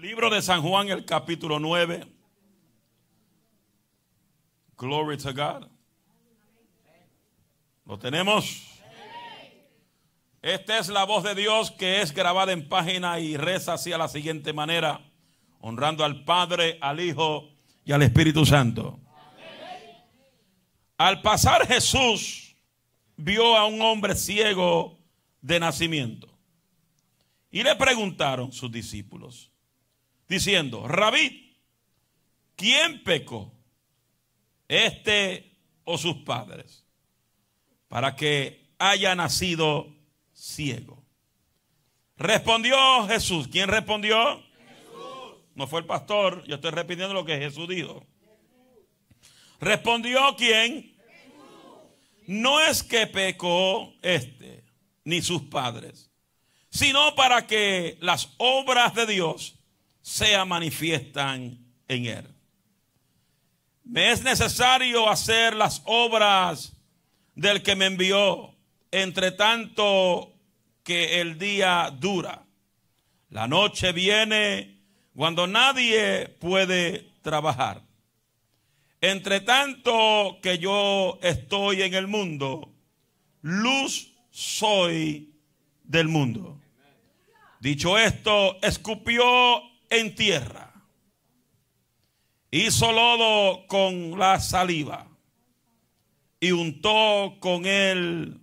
Libro de San Juan, el capítulo 9. Glory to God. ¿Lo tenemos? Esta es la voz de Dios que es grabada en página y reza así a la siguiente manera, honrando al Padre, al Hijo y al Espíritu Santo. Al pasar Jesús vio a un hombre ciego de nacimiento y le preguntaron sus discípulos, diciendo: Rabí, ¿quién pecó, este o sus padres, para que haya nacido ciego? Respondió Jesús. ¿Quién respondió? Jesús. No fue el pastor, yo estoy repitiendo lo que Jesús dijo. ¿Respondió quién? Jesús. No es que pecó este ni sus padres, sino para que las obras de Dios se manifiestan en él. Me es necesario hacer las obras del que me envió, entre tanto que el día dura. La noche viene cuando nadie puede trabajar. Entre tanto que yo estoy en el mundo, luz soy del mundo. Dicho esto, escupió en tierra, hizo lodo con la saliva y untó con el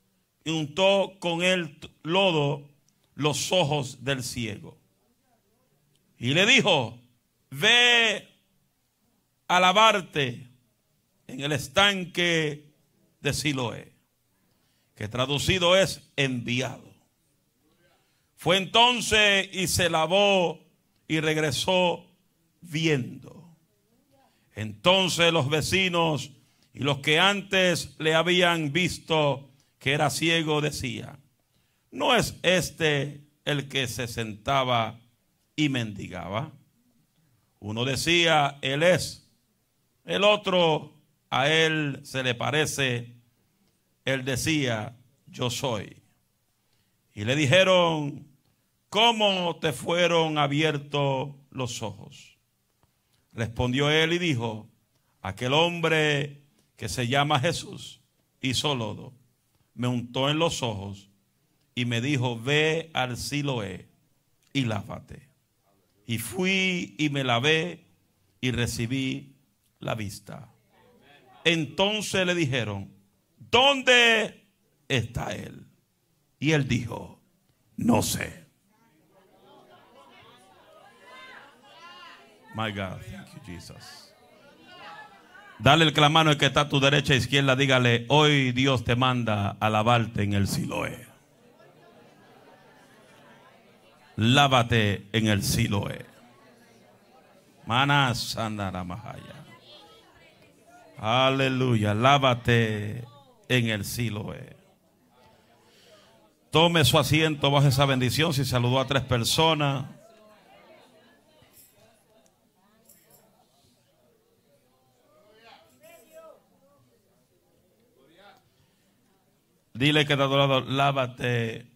lodo los ojos del ciego. Y le dijo: ve a lavarte en el estanque de Siloé, que traducido es enviado. Fue entonces y se lavó y regresó viendo. Entonces los vecinos y los que antes le habían visto que era ciego decían: ¿no es este el que se sentaba y mendigaba? Uno decía: él es. El otro: a él se le parece. Él decía: yo soy. Y le dijeron: ¿cómo te fueron abiertos los ojos? Respondió él y dijo: aquel hombre que se llama Jesús hizo lodo, me untó en los ojos y me dijo: ve al Siloé y lávate. Y fui y me lavé y recibí la vista. Entonces le dijeron: ¿dónde está él? Y él dijo: no sé. My God, thank you, Jesus. Dale el clamano al que está a tu derecha e izquierda, dígale: hoy Dios te manda a lavarte en el Siloé. Lávate en el Siloé. Manas andaramahaya. Aleluya, lávate en el Siloé. Tome su asiento bajo esa bendición. Si saludó a 3 personas, dile que está a tu lado: lávate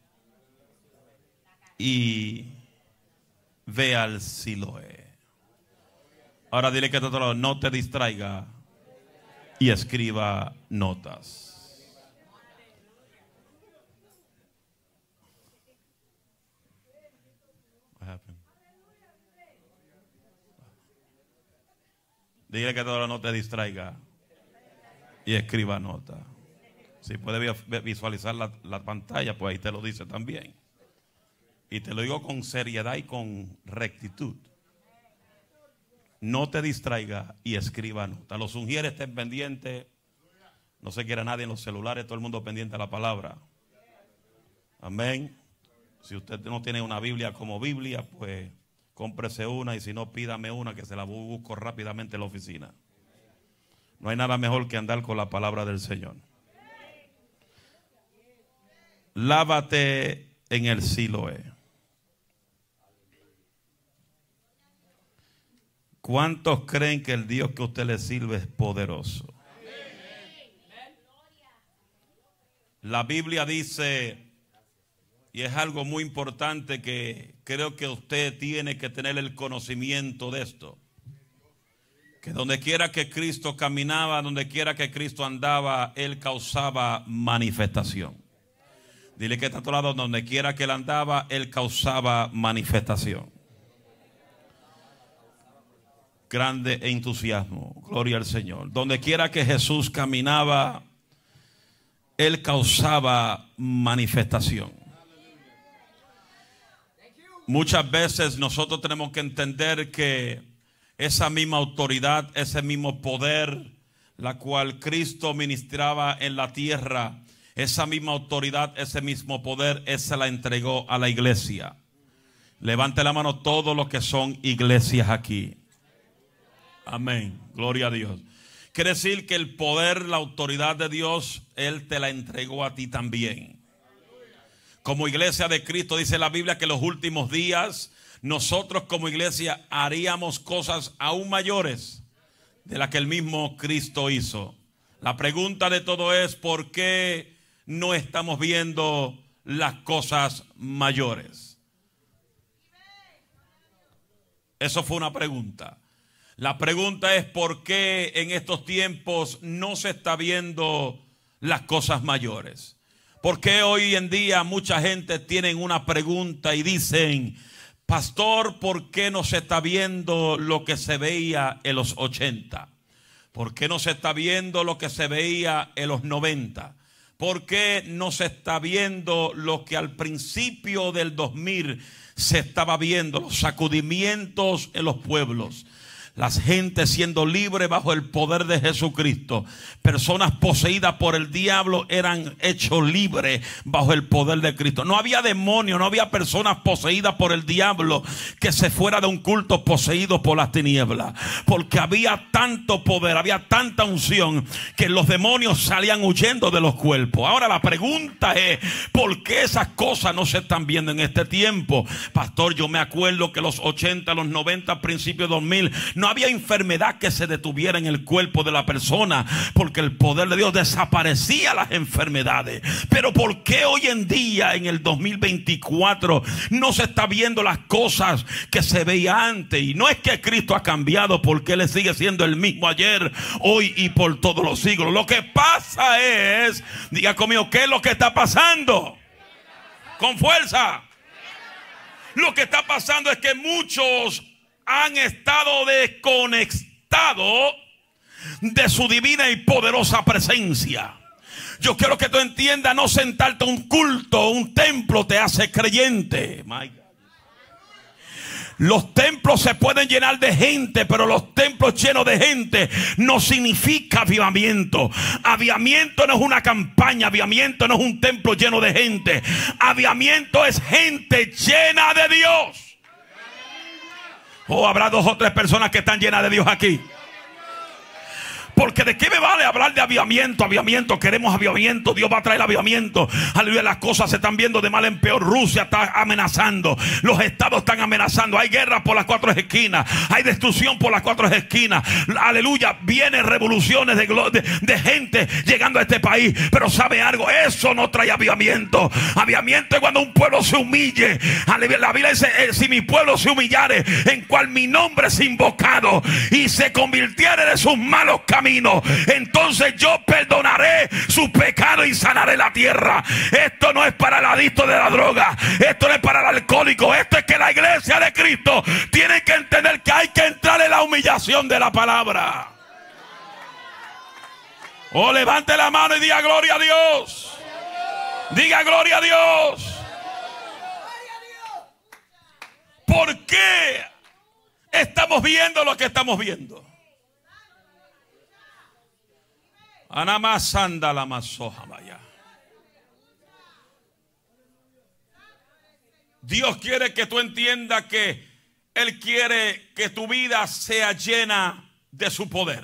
y ve al Siloé. Ahora dile que está a tu lado: no te distraiga y escriba notas. Dile que todo no te distraiga y escriba nota. Si puede visualizar la pantalla, pues ahí te lo dice también. Y te lo digo con seriedad y con rectitud. No te distraiga y escriba nota. Los ungieres estén pendientes. No se quiera nadie en los celulares, todo el mundo pendiente a la palabra. Amén. Si usted no tiene una Biblia como Biblia, pues cómprese una, y si no, pídame una que se la busco rápidamente en la oficina. No hay nada mejor que andar con la palabra del Señor. Lávate en el Siloé. ¿Cuántos creen que el Dios que usted le sirve es poderoso? La Biblia dice Y es algo muy importante que creo que usted tiene que tener el conocimiento de esto. Que donde quiera que Cristo caminaba, donde quiera que Cristo andaba, Él causaba manifestación. Dile que está a tu lado, donde quiera que Él andaba, Él causaba manifestación. Grande entusiasmo, gloria al Señor. Donde quiera que Jesús caminaba, Él causaba manifestación. Muchas veces nosotros tenemos que entender que esa misma autoridad, ese mismo poder, la cual Cristo ministraba en la tierra, esa misma autoridad, ese mismo poder, esa la entregó a la iglesia. Levante la mano todos los que son iglesias aquí. Amén, gloria a Dios. Quiere decir que el poder, la autoridad de Dios, Él te la entregó a ti también. Como iglesia de Cristo, dice la Biblia que en los últimos días nosotros como iglesia haríamos cosas aún mayores de las que el mismo Cristo hizo. La pregunta de todo es: ¿por qué no estamos viendo las cosas mayores? Eso fue una pregunta. La pregunta es: ¿por qué en estos tiempos no se está viendo las cosas mayores? ¿Por qué hoy en día mucha gente tiene una pregunta y dicen: pastor, ¿por qué no se está viendo lo que se veía en los 80? ¿Por qué no se está viendo lo que se veía en los 90? ¿Por qué no se está viendo lo que al principio del 2000 se estaba viendo? Los sacudimientos en los pueblos. Las gentes siendo libres bajo el poder de Jesucristo. Personas poseídas por el diablo eran hechos libres bajo el poder de Cristo. No había demonios, no había personas poseídas por el diablo que se fuera de un culto poseído por las tinieblas. Porque había tanto poder, había tanta unción que los demonios salían huyendo de los cuerpos. Ahora la pregunta es: ¿por qué esas cosas no se están viendo en este tiempo? Pastor, yo me acuerdo que los 80, los 90, principios de 2000 no había enfermedad que se detuviera en el cuerpo de la persona, porque el poder de Dios desaparecía las enfermedades. Pero ¿por qué hoy en día, en el 2024, no se está viendo las cosas que se veía antes? Y no es que Cristo ha cambiado, porque Él sigue siendo el mismo ayer, hoy y por todos los siglos. Lo que pasa es, diga conmigo, ¿qué es lo que está pasando? Con fuerza. Lo que está pasando es que muchos han estado desconectados de su divina y poderosa presencia. Yo quiero que tú entiendas: no sentarte a un culto, un templo te hace creyente. Los templos se pueden llenar de gente, pero los templos llenos de gente no significa avivamiento. Avivamiento no es una campaña, avivamiento no es un templo lleno de gente. Avivamiento es gente llena de Dios. Habrá 2 o 3 personas que están llenas de Dios aquí. Porque de qué me vale hablar de avivamiento. Avivamiento, queremos avivamiento. Dios va a traer avivamiento. Aleluya, las cosas se están viendo de mal en peor. Rusia está amenazando. Los estados están amenazando. Hay guerra por las 4 esquinas. Hay destrucción por las 4 esquinas. Aleluya, vienen revoluciones de gente llegando a este país. Pero ¿sabe algo? Eso no trae avivamiento. Avivamiento es cuando un pueblo se humille. Aleluya, la Biblia dice: si mi pueblo se humillare, en cual mi nombre es invocado, y se convirtiere de sus malos caminos, entonces yo perdonaré su pecado y sanaré la tierra. Esto no es para el adicto de la droga, esto no es para el alcohólico. Esto es que la iglesia de Cristo tiene que entender que hay que entrar en la humillación de la palabra. Oh, levante la mano y diga gloria a Dios. Diga gloria a Dios. ¿Por qué estamos viendo lo que estamos viendo? Anamasanda la masoja vaya. Dios quiere que tú entiendas que Él quiere que tu vida sea llena de su poder.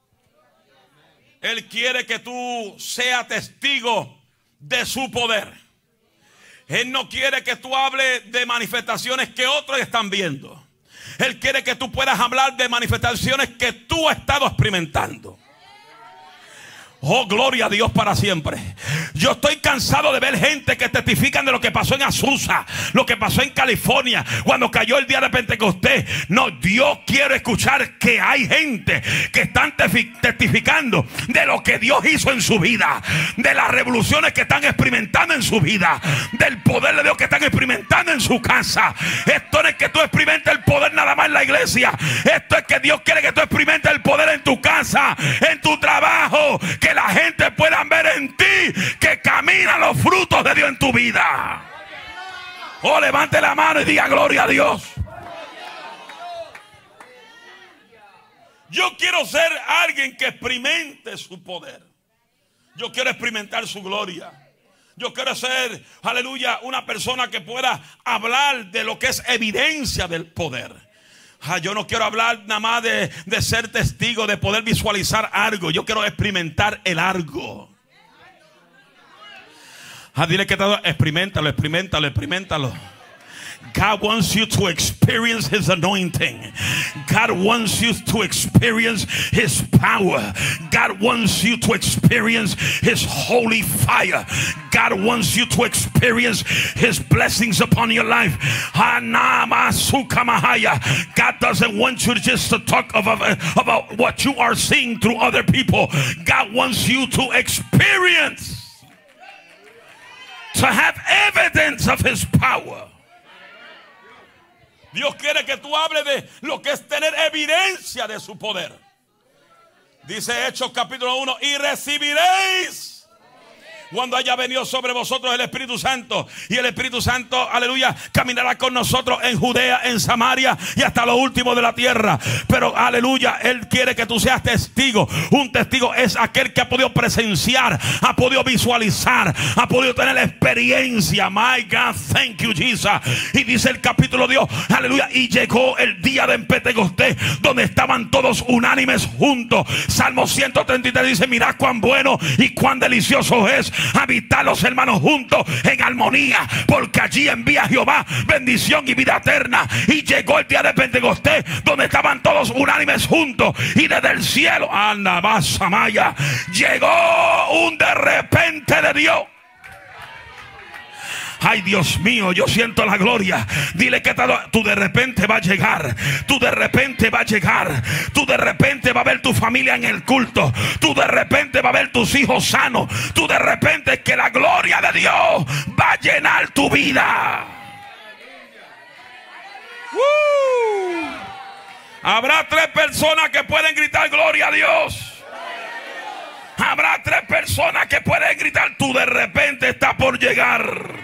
Él quiere que tú seas testigo de su poder. Él no quiere que tú hables de manifestaciones que otros están viendo. Él quiere que tú puedas hablar de manifestaciones que tú has estado experimentando. Oh, gloria a Dios para siempre. Yo estoy cansado de ver gente que testifican de lo que pasó en Azusa, lo que pasó en California, cuando cayó el día de Pentecostés. No, Dios quiere escuchar que hay gente que están testificando de lo que Dios hizo en su vida, de las revoluciones que están experimentando en su vida, del poder de Dios que están experimentando en su casa. Esto no es que tú experimentes el poder nada más en la iglesia. Esto es que Dios quiere que tú experimentes el poder en tu casa, en tu trabajo, que la gente pueda ver en ti que caminan los frutos de Dios en tu vida. Oh, levante la mano y diga gloria a Dios. Yo quiero ser alguien que experimente su poder. Yo quiero experimentar su gloria. Yo quiero ser, aleluya, una persona que pueda hablar de lo que es evidencia del poder. Yo no quiero hablar nada más de ser testigo, de poder visualizar algo. Yo quiero experimentar el algo. Dile que todo, experimentalo, experimentalo, experimentalo. God wants you to experience His anointing. God wants you to experience His power. God wants you to experience His holy fire. God wants you to experience His blessings upon your life. God doesn't want you just to talk about what you are seeing through other people. God wants you to experience, to have evidence of His power. Dios quiere que tú hables de lo que es tener evidencia de su poder. Dice Hechos capítulo 1: y recibiréis cuando haya venido sobre vosotros el Espíritu Santo. Y el Espíritu Santo, aleluya, caminará con nosotros en Judea, en Samaria y hasta lo último de la tierra. Pero aleluya, Él quiere que tú seas testigo. Un testigo es aquel que ha podido presenciar, ha podido visualizar, ha podido tener la experiencia. My God, thank you, Jesus. Y dice el capítulo 2, aleluya, y llegó el día de Pentecostés, donde estaban todos unánimes juntos. Salmo 133 dice: mirad cuán bueno y cuán delicioso es habitar los hermanos juntos en armonía, porque allí envía Jehová bendición y vida eterna. Y llegó el día de Pentecostés, donde estaban todos unánimes juntos, y desde el cielo, Samaya, llegó un de repente de Dios. Ay, Dios mío, yo siento la gloria. Dile que tú de repente va a llegar. Tú de repente va a llegar. Tú de repente va a ver tu familia en el culto. Tú de repente va a ver tus hijos sanos. Tú de repente que la gloria de Dios va a llenar tu vida. Habrá 3 personas que pueden gritar gloria a Dios. Habrá 3 personas que pueden gritar: tú de repente está por llegar.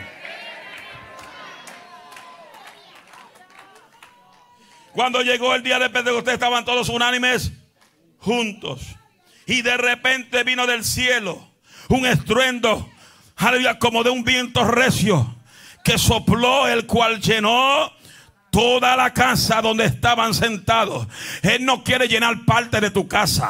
Cuando llegó el día de Pentecostés, estaban todos unánimes juntos. Y de repente vino del cielo un estruendo, aleluya, como de un viento recio, que sopló, el cual llenó toda la casa donde estaban sentados. Él no quiere llenar parte de tu casa.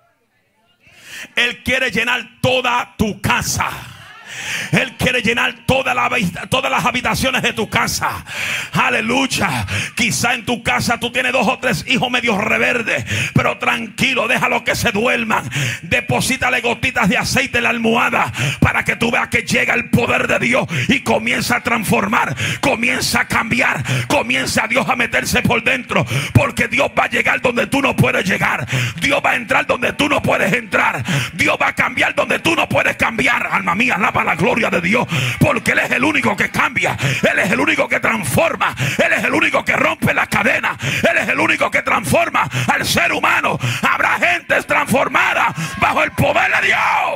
Él quiere llenar toda tu casa. Él quiere llenar todas las habitaciones de tu casa. Aleluya. Quizá en tu casa tú tienes 2 o 3 hijos medios reverdes, pero tranquilo, déjalo que se duerman. Deposítale gotitas de aceite en la almohada para que tú veas que llega el poder de Dios y comienza a transformar, comienza a cambiar, comienza a Dios a meterse por dentro, porque Dios va a llegar donde tú no puedes llegar. Dios va a entrar donde tú no puedes entrar. Dios va a cambiar donde tú no puedes cambiar. Alma mía, alaba la gloria de Dios, porque Él es el único que cambia. Él es el único que transforma. Él es el único que rompe la cadena. Él es el único que transforma al ser humano. Habrá gente transformada bajo el poder de Dios.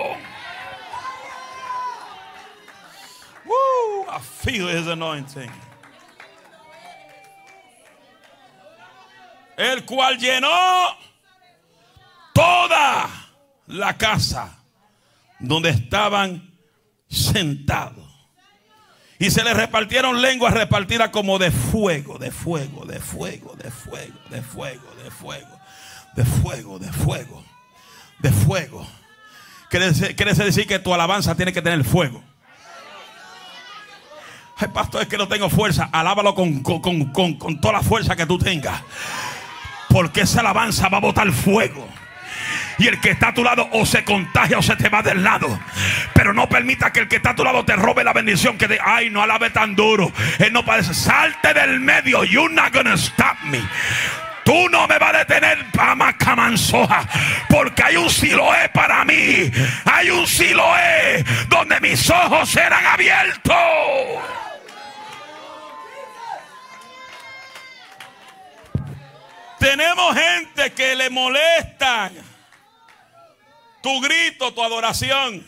I feel His anointing. El cual llenó toda la casa donde estaban sentados. Y se les repartieron lenguas repartidas como de fuego, de fuego, de fuego, de fuego, de fuego, de fuego, de fuego, de fuego, de fuego. Quiere decir que tu alabanza tiene que tener fuego. Ay, pastor, es que no tengo fuerza. Alábalo con toda la fuerza que tú tengas, porque esa alabanza va a botar fuego. Y el que está a tu lado o se contagia o se te va del lado. Pero no permita que el que está a tu lado te robe la bendición. Que de, ay, no alabe tan duro. Él no parece. Salte del medio. You're not gonna stop me. Tú no me vas a detener, Pamacamansoja, porque hay un Siloé para mí. Hay un Siloé donde mis ojos serán abiertos. Tenemos gente que le molesta tu grito, tu adoración.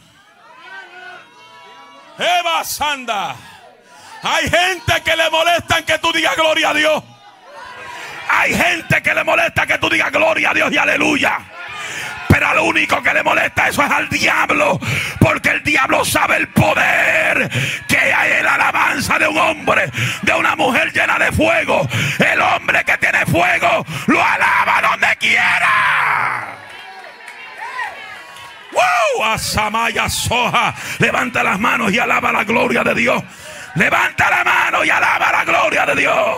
Eva Sanda. Hay gente que le molesta que tú digas gloria a Dios. Hay gente que le molesta que tú digas gloria a Dios y aleluya. Pero al único que le molesta eso es al diablo. Porque el diablo sabe el poder que hay en la alabanza de un hombre, de una mujer llena de fuego. El hombre que tiene fuego lo alaba donde quiera. ¡Wow! Asamaya Soja. Levanta las manos y alaba la gloria de Dios. Levanta la mano y alaba la gloria de Dios.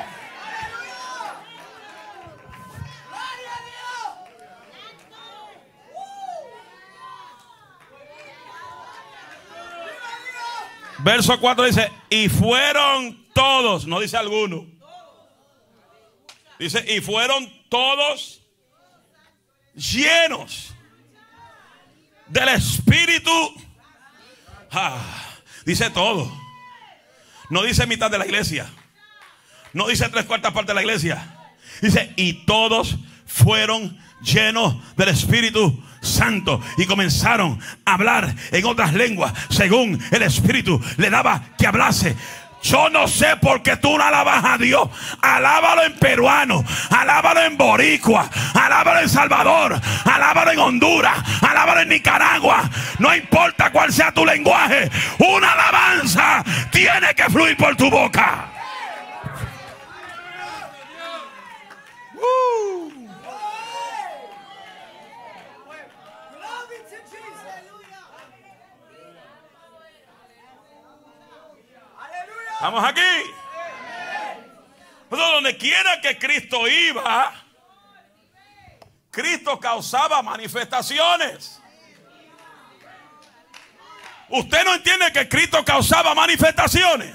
Verso 4 dice, y fueron todos, no dice alguno. Dice, y fueron todos llenos del Espíritu. Dice todo. No dice mitad de la iglesia. No dice 3/4 partes de la iglesia. Dice, y todos fueron llenos del Espíritu Santo y comenzaron a hablar en otras lenguas según el Espíritu le daba que hablase. Yo no sé por qué tú no alabas a Dios. Alábalo en peruano, alábalo en boricua, alábalo en Salvador, alábalo en Honduras, alábalo en Nicaragua. No importa cuál sea tu lenguaje, una alabanza tiene que fluir por tu boca. Vamos aquí. Entonces, donde quiera que Cristo iba, Cristo causaba manifestaciones. ¿Usted no entiende que Cristo causaba manifestaciones?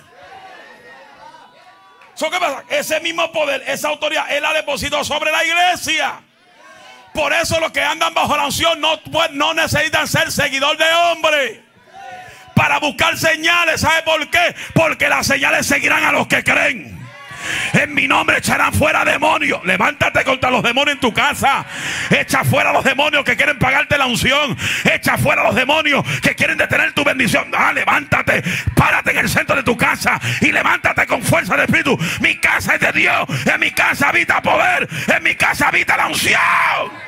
¿Qué pasa? Ese mismo poder, esa autoridad, Él la depositó sobre la iglesia. Por eso los que andan bajo la unción no necesitan ser seguidor de hombre para buscar señales. ¿Sabe por qué? Porque las señales seguirán a los que creen. En mi nombre echarán fuera demonios. Levántate contra los demonios en tu casa. Echa fuera los demonios que quieren pagarte la unción. Echa fuera los demonios que quieren detener tu bendición. Levántate, párate en el centro de tu casa y levántate con fuerza de espíritu. Mi casa es de Dios. En mi casa habita poder. En mi casa habita la unción.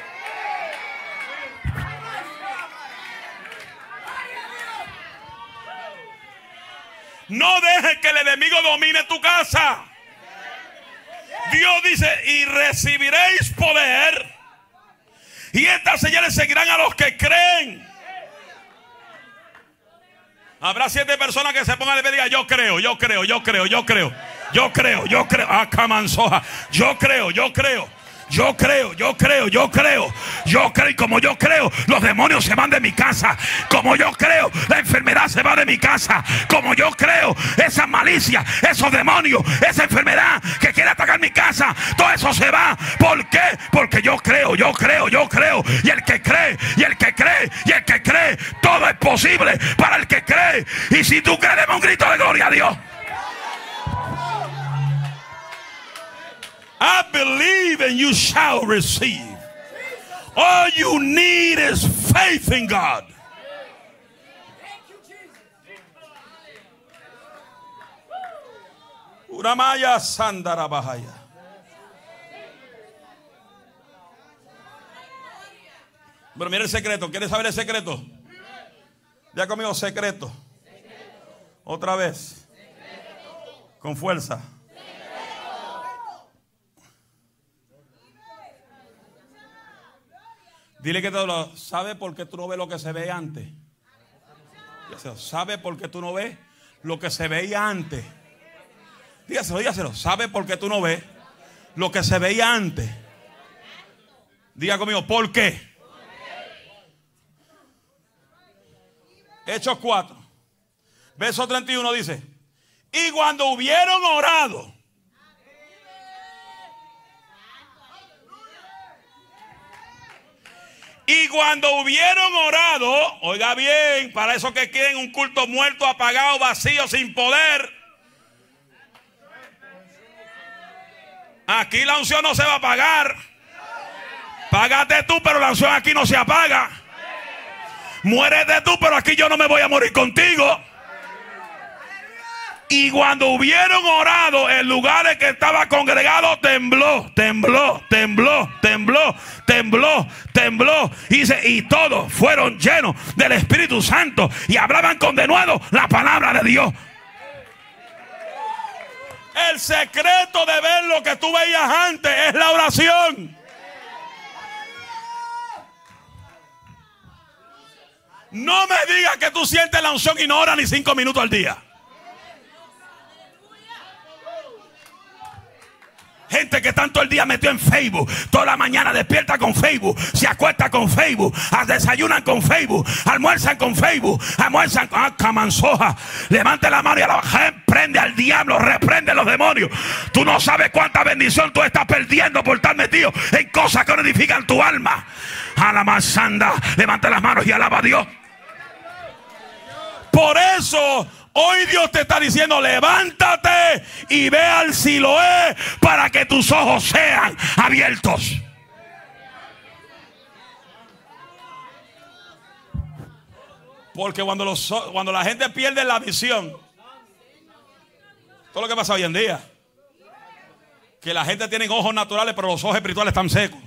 No dejes que el enemigo domine tu casa. Dios dice, y recibiréis poder, y estas señales seguirán a los que creen. Habrá 7 personas que se pongan de pie y digan, yo creo, yo creo, yo creo, yo creo, yo creo, yo creo. Camansoja, yo creo, yo creo. Yo creo, yo creo, yo creo, yo creo, y como yo creo, los demonios se van de mi casa. Como yo creo, la enfermedad se va de mi casa. Como yo creo, esa malicia, esos demonios, esa enfermedad que quiere atacar mi casa, todo eso se va. ¿Por qué? Porque yo creo, yo creo, yo creo. Y el que cree, y el que cree, y el que cree, todo es posible para el que cree. Y si tú crees, dame un grito de gloria a Dios. I believe and you shall receive. All you need is faith in God. Uramaya Sandarabahaya. Pero mira el secreto. ¿Quieres saber el secreto? Ya conmigo, secreto. Otra vez. Con fuerza. Dile que te lo sabe porque tú no ves lo que se ve antes. ¿Sabe por qué tú no ves lo que se veía antes? Dígaselo, dígaselo. ¿Sabe por qué tú no ves lo que se veía antes? Diga conmigo, ¿por qué? Hechos 4, verso 31 dice: y cuando hubieron orado, oiga bien, para esos que quieren un culto muerto, apagado, vacío, sin poder, aquí la unción no se va a apagar. Págate tú, pero la unción aquí no se apaga. Muérete tú, pero aquí yo no me voy a morir contigo. Y cuando hubieron orado, el lugar en que estaba congregado tembló, tembló, tembló, tembló, tembló, tembló. Y todos fueron llenos del Espíritu Santo y hablaban con denuedo la palabra de Dios. El secreto de ver lo que tú veías antes es la oración. No me digas que tú sientes la unción y no oras ni 5 minutos al día. Gente que tanto el día metió en Facebook, toda la mañana despierta con Facebook, se acuesta con Facebook, desayunan con Facebook, almuerzan con Facebook, almuerzan con camanzoja. Levante la mano y a la prende al diablo, reprende a los demonios. Tú no sabes cuánta bendición tú estás perdiendo por estar metido en cosas que no edifican tu alma. A la manzanda, levante las manos y alaba a Dios. Por eso hoy Dios te está diciendo: levántate y ve al Siloé para que tus ojos sean abiertos. Porque cuando la gente pierde la visión, todo lo que pasa hoy en día, que la gente tiene ojos naturales, pero los ojos espirituales están secos.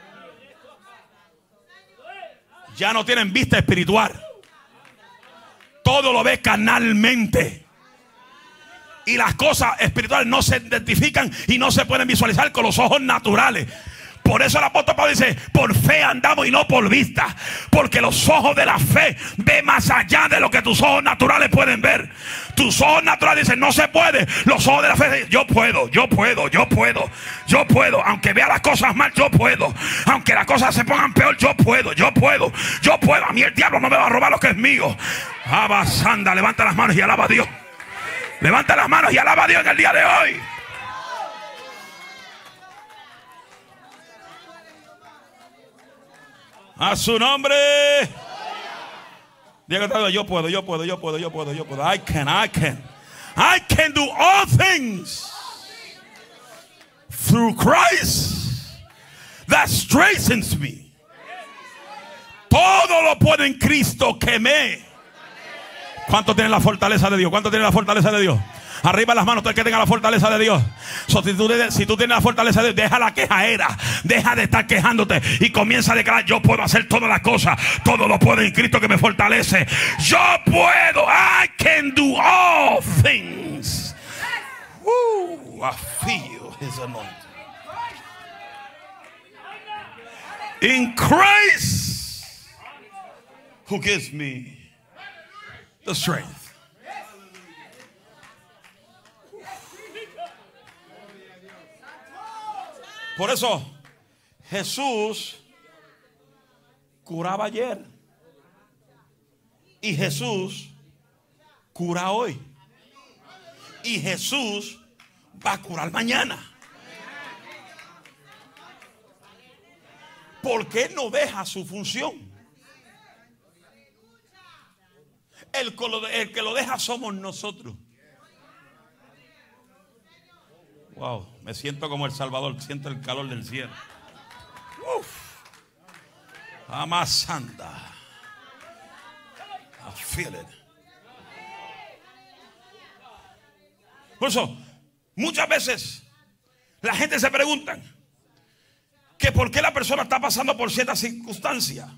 Ya no tienen vista espiritual. Todo lo ve carnalmente. Y las cosas espirituales no se identifican y no se pueden visualizar con los ojos naturales. Por eso el apóstol Pablo dice: por fe andamos y no por vista. Porque los ojos de la fe ven más allá de lo que tus ojos naturales pueden ver. Tus ojos naturales dicen: no se puede. Los ojos de la fe dicen: yo puedo, yo puedo, yo puedo, yo puedo. Aunque vea las cosas mal, yo puedo. Aunque las cosas se pongan peor, yo puedo, yo puedo, yo puedo. A mí el diablo no me va a robar lo que es mío. Abasanda, levanta las manos y alaba a Dios. Levanta las manos y alaba a Dios en el día de hoy. A su nombre. Diga: yo puedo, yo puedo, yo puedo, yo puedo, yo puedo. I can do all things through Christ that strengthens me. Todo lo puedo en Cristo que me. ¿Cuánto tiene la fortaleza de Dios? ¿Cuánto tiene la fortaleza de Dios? Arriba las manos, todo el que tenga la fortaleza de Dios. Si tú tienes la fortaleza de Dios, deja la quejaera, deja de estar quejándote y comienza a declarar: yo puedo hacer todas las cosas, todo lo puedo en Cristo que me fortalece. Yo puedo. I can do all things. I feel His anointing. In Christ who gives me the strength. Por eso Jesús curaba ayer y Jesús cura hoy y Jesús va a curar mañana. Porque Él no deja su función. El que lo deja somos nosotros. Wow, me siento como El Salvador, siento el calor del cielo. Amasanda. I feel it. Por eso, muchas veces la gente se pregunta que por qué la persona está pasando por cierta circunstancia.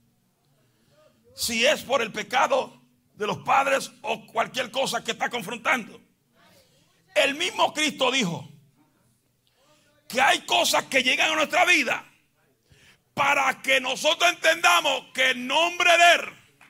Si es por el pecado de los padres o cualquier cosa que está confrontando. El mismo Cristo dijo que hay cosas que llegan a nuestra vida para que nosotros entendamos que el nombre de Él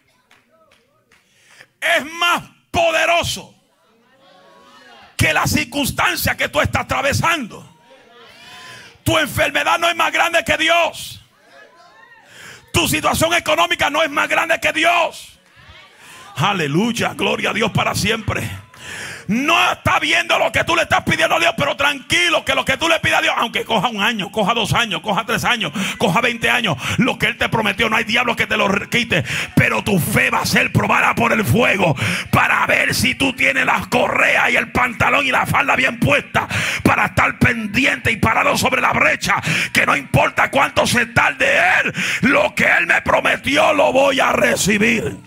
es más poderoso que la circunstancia que tú estás atravesando. Tu enfermedad no es más grande que Dios. Tu situación económica no es más grande que Dios. Aleluya, gloria a Dios para siempre. No está viendo lo que tú le estás pidiendo a Dios, pero tranquilo que lo que tú le pides a Dios, aunque coja 1 año, coja 2 años, coja 3 años, coja 20 años, lo que Él te prometió, no hay diablo que te lo quite. Pero tu fe va a ser probada por el fuego, para ver si tú tienes las correas y el pantalón y la falda bien puesta, para estar pendiente y parado sobre la brecha, que no importa cuánto se tarde Él, lo que Él me prometió lo voy a recibir.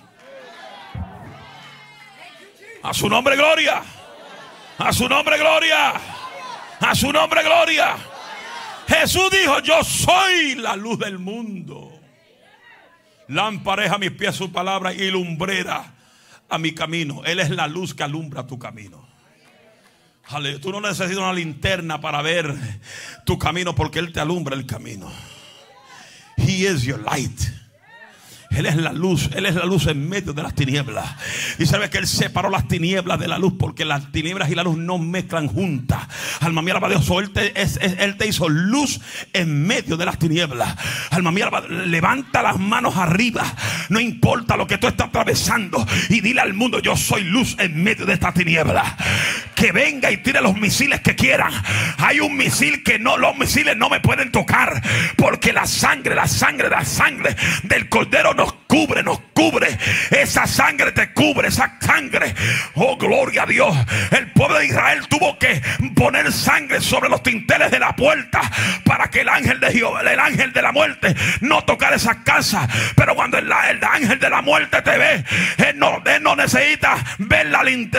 A su nombre gloria. A su nombre gloria. A su nombre gloria. Jesús dijo: yo soy la luz del mundo. Lámpara es a mis pies su palabra y lumbrera a mi camino. Él es la luz que alumbra tu camino. Aleluya. Tú no necesitas una linterna para ver tu camino, porque Él te alumbra el camino. He is your light. Él es la luz en medio de las tinieblas. Y sabe que Él separó las tinieblas de la luz, porque las tinieblas y la luz no mezclan juntas. Alma mía, alaba a Dios. Él te hizo luz en medio de las tinieblas. Alma mía, levanta las manos arriba, no importa lo que tú estás atravesando, y dile al mundo: yo soy luz en medio de esta tiniebla. Que venga y tire los misiles que quieran. Hay un misil que no, los misiles no me pueden tocar, porque la sangre del Cordero nos cubre. Esa sangre te cubre, esa sangre. Oh, gloria a Dios. El pueblo de Israel tuvo que poner sangre sobre los dinteles de la puerta, para que el ángel de Jehová, el ángel de la muerte, no tocara esa casa. Pero cuando el ángel de la muerte te ve, él no necesita ver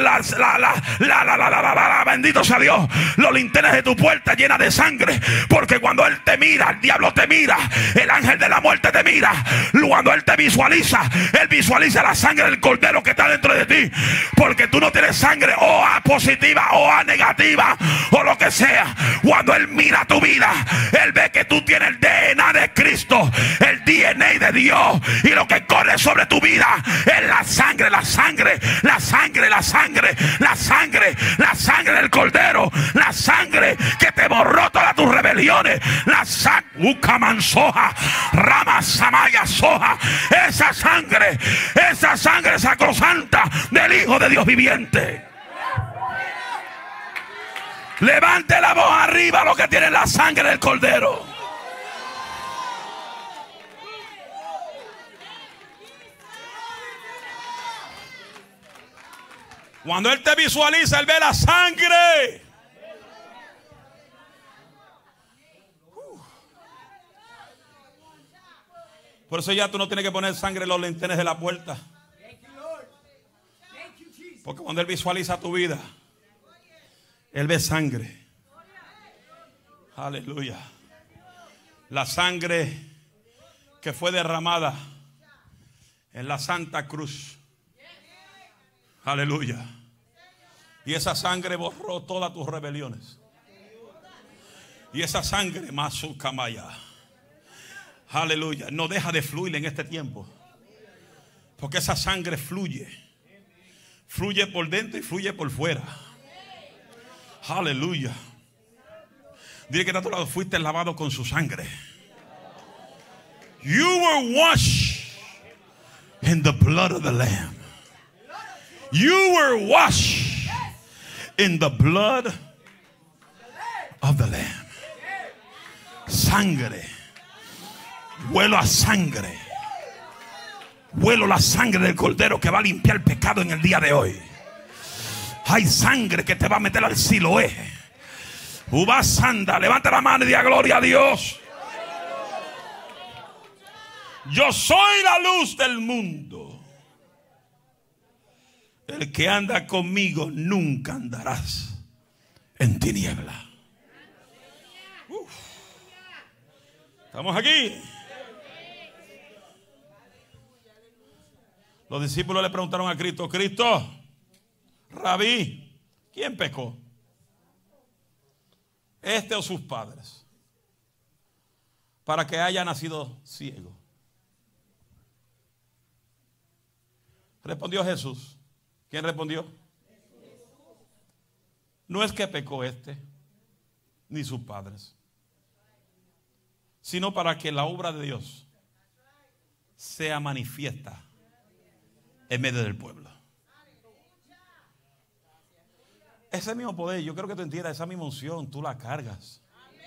bendito sea Dios, los linternas de tu puerta llenas de sangre, porque cuando Él te mira, el diablo te mira, el ángel de la muerte te mira. Cuando Él te visualiza, Él visualiza la sangre del Cordero que está dentro de ti, porque tú no tienes sangre o A positiva o A negativa o lo que sea. Cuando Él mira tu vida, Él ve que tú tienes el DNA de Cristo, el DNA de Dios, y lo que corre sobre tu vida es la sangre del Cordero, la sangre que te borró todas tus rebeliones, la sangre Ucamansoja, Rama Samaya Soja, esa sangre sacrosanta del Hijo de Dios viviente. Levante la voz arriba lo que tiene la sangre del Cordero. Cuando Él te visualiza, Él ve la sangre. Por eso ya tú no tienes que poner sangre en los linternes de la puerta, porque cuando Él visualiza tu vida, Él ve sangre. Aleluya. La sangre que fue derramada en la Santa Cruz. Aleluya. Y esa sangre borró todas tus rebeliones. Y esa sangre, Masukamaya, aleluya, no deja de fluir en este tiempo, porque esa sangre fluye por dentro y fluye por fuera. Aleluya. Dile que está a tu lado: fuiste lavado con su sangre. You were washed in the blood of the Lamb. You were washed in the blood of the Lamb. Sangre. Huelo a sangre. Huelo la sangre del Cordero que va a limpiar el pecado en el día de hoy. Hay sangre que te va a meter al Siloé. Ubasanda, levanta la mano y diga: gloria a Dios. Yo soy la luz del mundo. El que anda conmigo nunca andarás en tiniebla. ¿Estamos aquí? Los discípulos le preguntaron a Cristo: Cristo, Rabí, ¿quién pecó? ¿Este o sus padres? Para que haya nacido ciego. Respondió Jesús. ¿Quién respondió? No es que pecó este ni sus padres, sino para que la obra de Dios sea manifiesta en medio del pueblo. Ese mismo poder, yo creo que tú entiendas, esa misma unción, tú la cargas.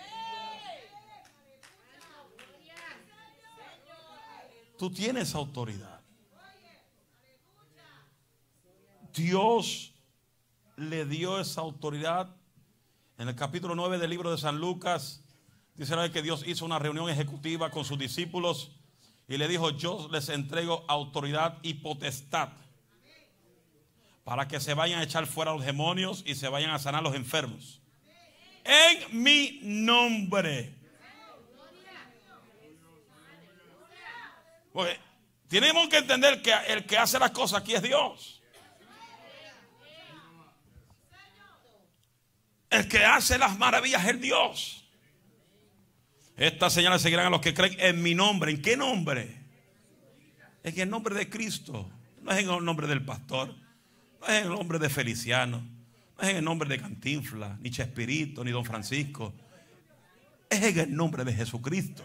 Tú tienes autoridad. Dios le dio esa autoridad. En el capítulo 9 del libro de San Lucas, dice que Dios hizo una reunión ejecutiva con sus discípulos y le dijo: yo les entrego autoridad y potestad para que se vayan a echar fuera los demonios y se vayan a sanar los enfermos en mi nombre. Porque tenemos que entender que el que hace las cosas aquí es Dios. El que hace las maravillas es Dios. Estas señales seguirán a los que creen en mi nombre. ¿En qué nombre? En el nombre de Cristo. No es en el nombre del pastor, no es en el nombre de Feliciano, no es en el nombre de Cantinflas, ni Chespirito, ni Don Francisco. Es en el nombre de Jesucristo.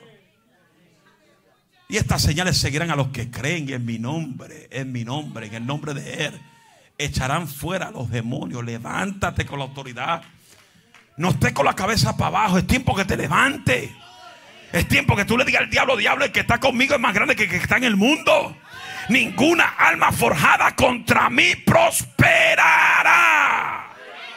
Y estas señales seguirán a los que creen en mi nombre, en el nombre de Él. Echarán fuera a los demonios. Levántate con la autoridad. No estés con la cabeza para abajo. Es tiempo que te levantes. Es tiempo que tú le digas al diablo: diablo, el que está conmigo es más grande que el que está en el mundo. Ninguna alma forjada contra mí prosperará.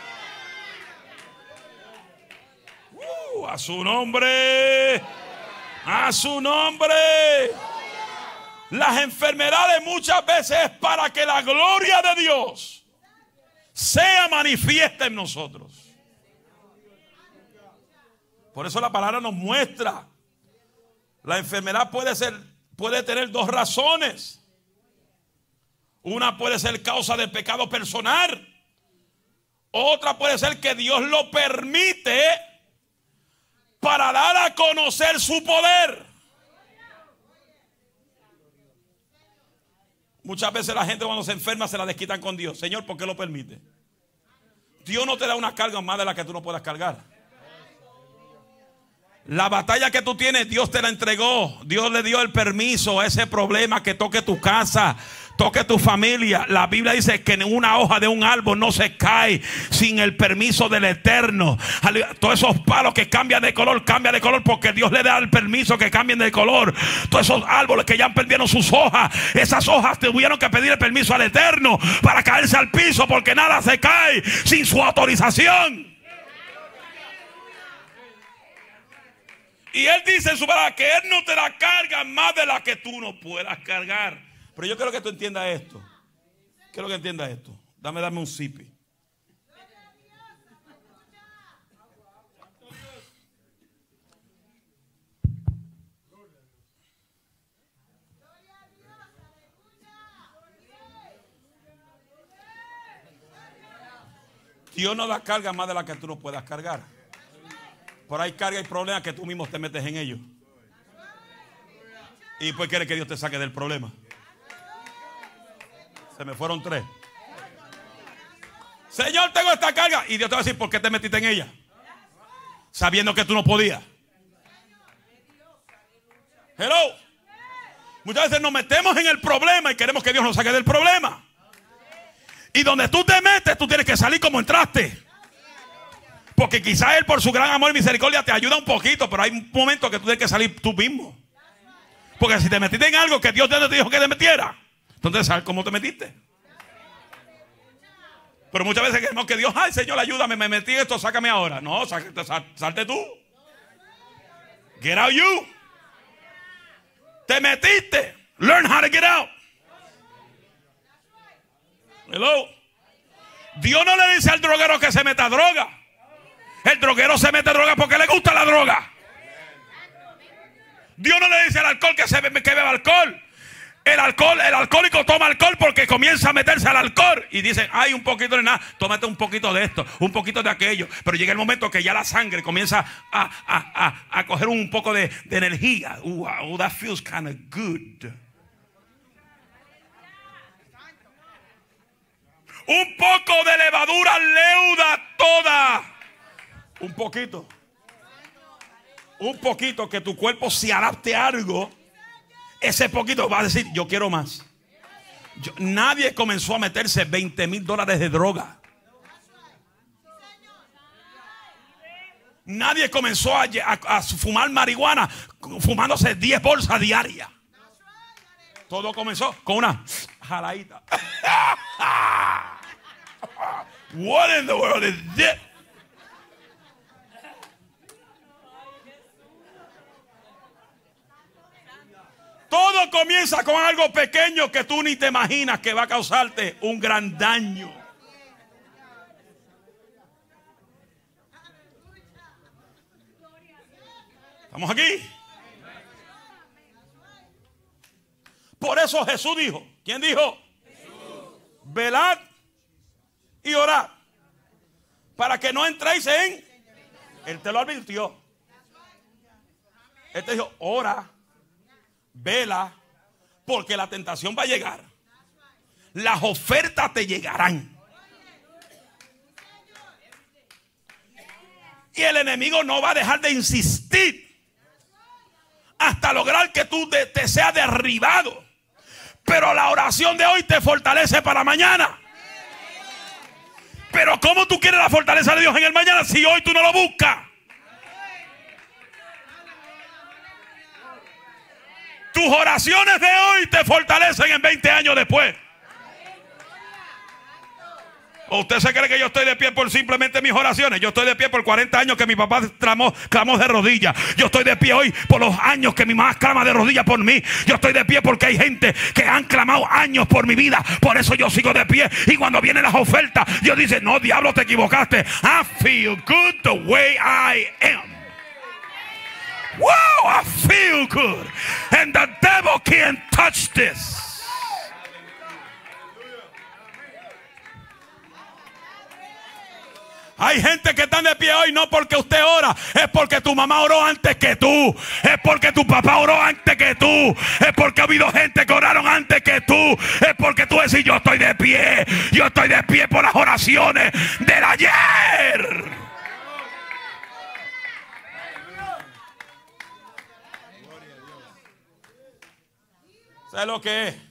A su nombre. A su nombre. Las enfermedades muchas veces es para que la gloria de Dios sea manifiesta en nosotros. Por eso la palabra nos muestra: la enfermedad puede tener dos razones. Una puede ser causa de pecado personal. Otra puede ser que Dios lo permite para dar a conocer su poder. Muchas veces la gente cuando se enferma se la desquitan con Dios. Señor, ¿por qué lo permite? Dios no te da una carga más de la que tú no puedas cargar. La batalla que tú tienes, Dios te la entregó. Dios le dio el permiso a ese problema que toque tu casa, toque tu familia. La Biblia dice que en una hoja de un árbol no se cae sin el permiso del Eterno. Todos esos palos que cambian de color porque Dios le da el permiso que cambien de color. Todos esos árboles que ya perdieron sus hojas, esas hojas tuvieron que pedir el permiso al Eterno para caerse al piso, porque nada se cae sin su autorización. Y Él dice en su palabra que Él no te la carga más de la que tú no puedas cargar. Pero yo quiero que tú entiendas esto. Quiero que entiendas esto. Dame un sipi. Dios no da carga más de la que tú no puedas cargar. Por ahí carga y problemas que tú mismo te metes en ellos. Y después quieres que Dios te saque del problema. Se me fueron 3. Señor, tengo esta carga. Y Dios te va a decir: ¿por qué te metiste en ella? Sabiendo que tú no podías. Hello. Muchas veces nos metemos en el problema y queremos que Dios nos saque del problema. Y donde tú te metes, tú tienes que salir como entraste. Porque quizás Él, por su gran amor y misericordia, te ayuda un poquito, pero hay un momento que tú tienes que salir tú mismo. Porque si te metiste en algo que Dios te dijo que te metiera, entonces ¿sabes cómo te metiste? Pero muchas veces queremos que Dios: ay, Señor, ayúdame, me metí en esto, sácame ahora. No, salte tú. Get out you. Te metiste. Learn how to get out. Hello. Dios no le dice al droguero que se meta droga. El droguero se mete droga porque le gusta la droga. Dios no le dice al alcohol que beba alcohol. El alcohólico toma alcohol porque comienza a meterse al alcohol. Y dicen: hay un poquito de nada, tómate un poquito de esto, un poquito de aquello. Pero llega el momento que ya la sangre comienza a coger un poco de energía. That feels kind of good. Un poco de levadura leuda toda. Un poquito. Un poquito que tu cuerpo se adapte a algo. Ese poquito va a decir: yo quiero más. Nadie comenzó a meterse $20,000 de droga. Nadie comenzó a fumar marihuana fumándose 10 bolsas diarias. Todo comenzó con una jaladita. What in the world is this? Todo comienza con algo pequeño que tú ni te imaginas que va a causarte un gran daño. ¿Estamos aquí? Por eso Jesús dijo. ¿Quién dijo? Jesús. Velad y orad para que no entréis en. Él te lo advirtió. Él te dijo, ora, vela, porque la tentación va a llegar. Las ofertas te llegarán. Y el enemigo no va a dejar de insistir hasta lograr que tú te seas derribado. Pero la oración de hoy te fortalece para mañana. Pero ¿cómo tú quieres la fortaleza de Dios en el mañana si hoy tú no lo buscas? Tus oraciones de hoy te fortalecen en 20 años después. ¿O usted se cree que yo estoy de pie por simplemente mis oraciones? Yo estoy de pie por 40 años que mi papá clamó de rodillas. Yo estoy de pie hoy por los años que mi mamá clama de rodillas por mí. Yo estoy de pie porque hay gente que han clamado años por mi vida. Por eso yo sigo de pie. Y cuando vienen las ofertas, Dios dice, no, diablo, te equivocaste. I feel good the way I am. Wow, I feel good. And the devil can't touch this. Hay gente que está de pie hoy no porque usted ora, es porque tu mamá oró antes que tú, es porque tu papá oró antes que tú, es porque ha habido gente que oraron antes que tú, es porque tú decís, yo estoy de pie por las oraciones del ayer. ¿Sabes lo que es?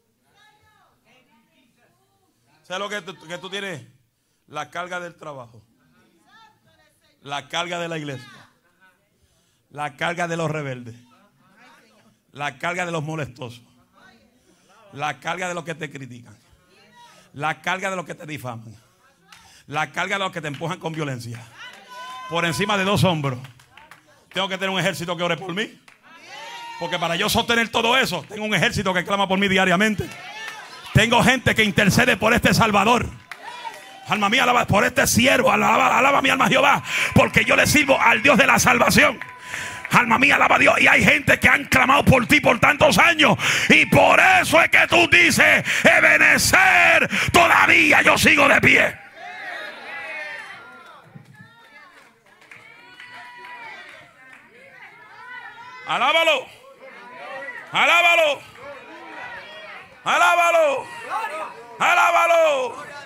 ¿Sabes lo que tú tienes? La carga del trabajo, la carga de la iglesia, la carga de los rebeldes, la carga de los molestosos, la carga de los que te critican, la carga de los que te difaman, la carga de los que te empujan con violencia. Por encima de 2 hombros. Tengo que tener un ejército que ore por mí. Porque para yo sostener todo eso, tengo un ejército que clama por mí diariamente. Tengo gente que intercede por este Salvador. Alma mía, alaba por este siervo. Alaba mi alma a Jehová, porque yo le sirvo al Dios de la salvación. Alma mía, alaba a Dios. Y hay gente que han clamado por ti por tantos años. Y por eso es que tú dices, Ebenezer, todavía yo sigo de pie. Alábalo. Alábalo. Alábalo. Alábalo.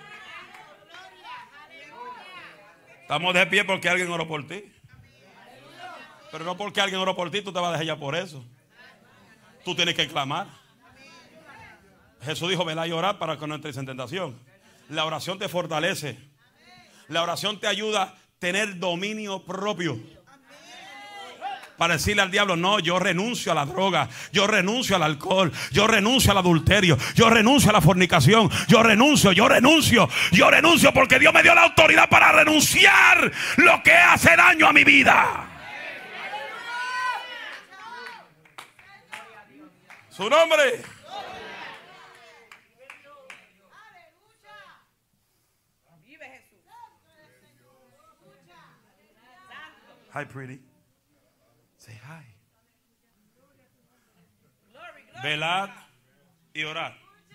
Estamos de pie porque alguien oró por ti. Pero no porque alguien oró por ti, tú te vas a dejar ya por eso. Tú tienes que clamar. Jesús dijo, velad y orad para que no entréis en tentación. La oración te fortalece. La oración te ayuda a tener dominio propio. Para decirle al diablo, no, yo renuncio a la droga, yo renuncio al alcohol, yo renuncio al adulterio, yo renuncio a la fornicación, yo renuncio porque Dios me dio la autoridad para renunciar lo que hace daño a mi vida. Su nombre. Hi, pretty. Say hi. Velad y orad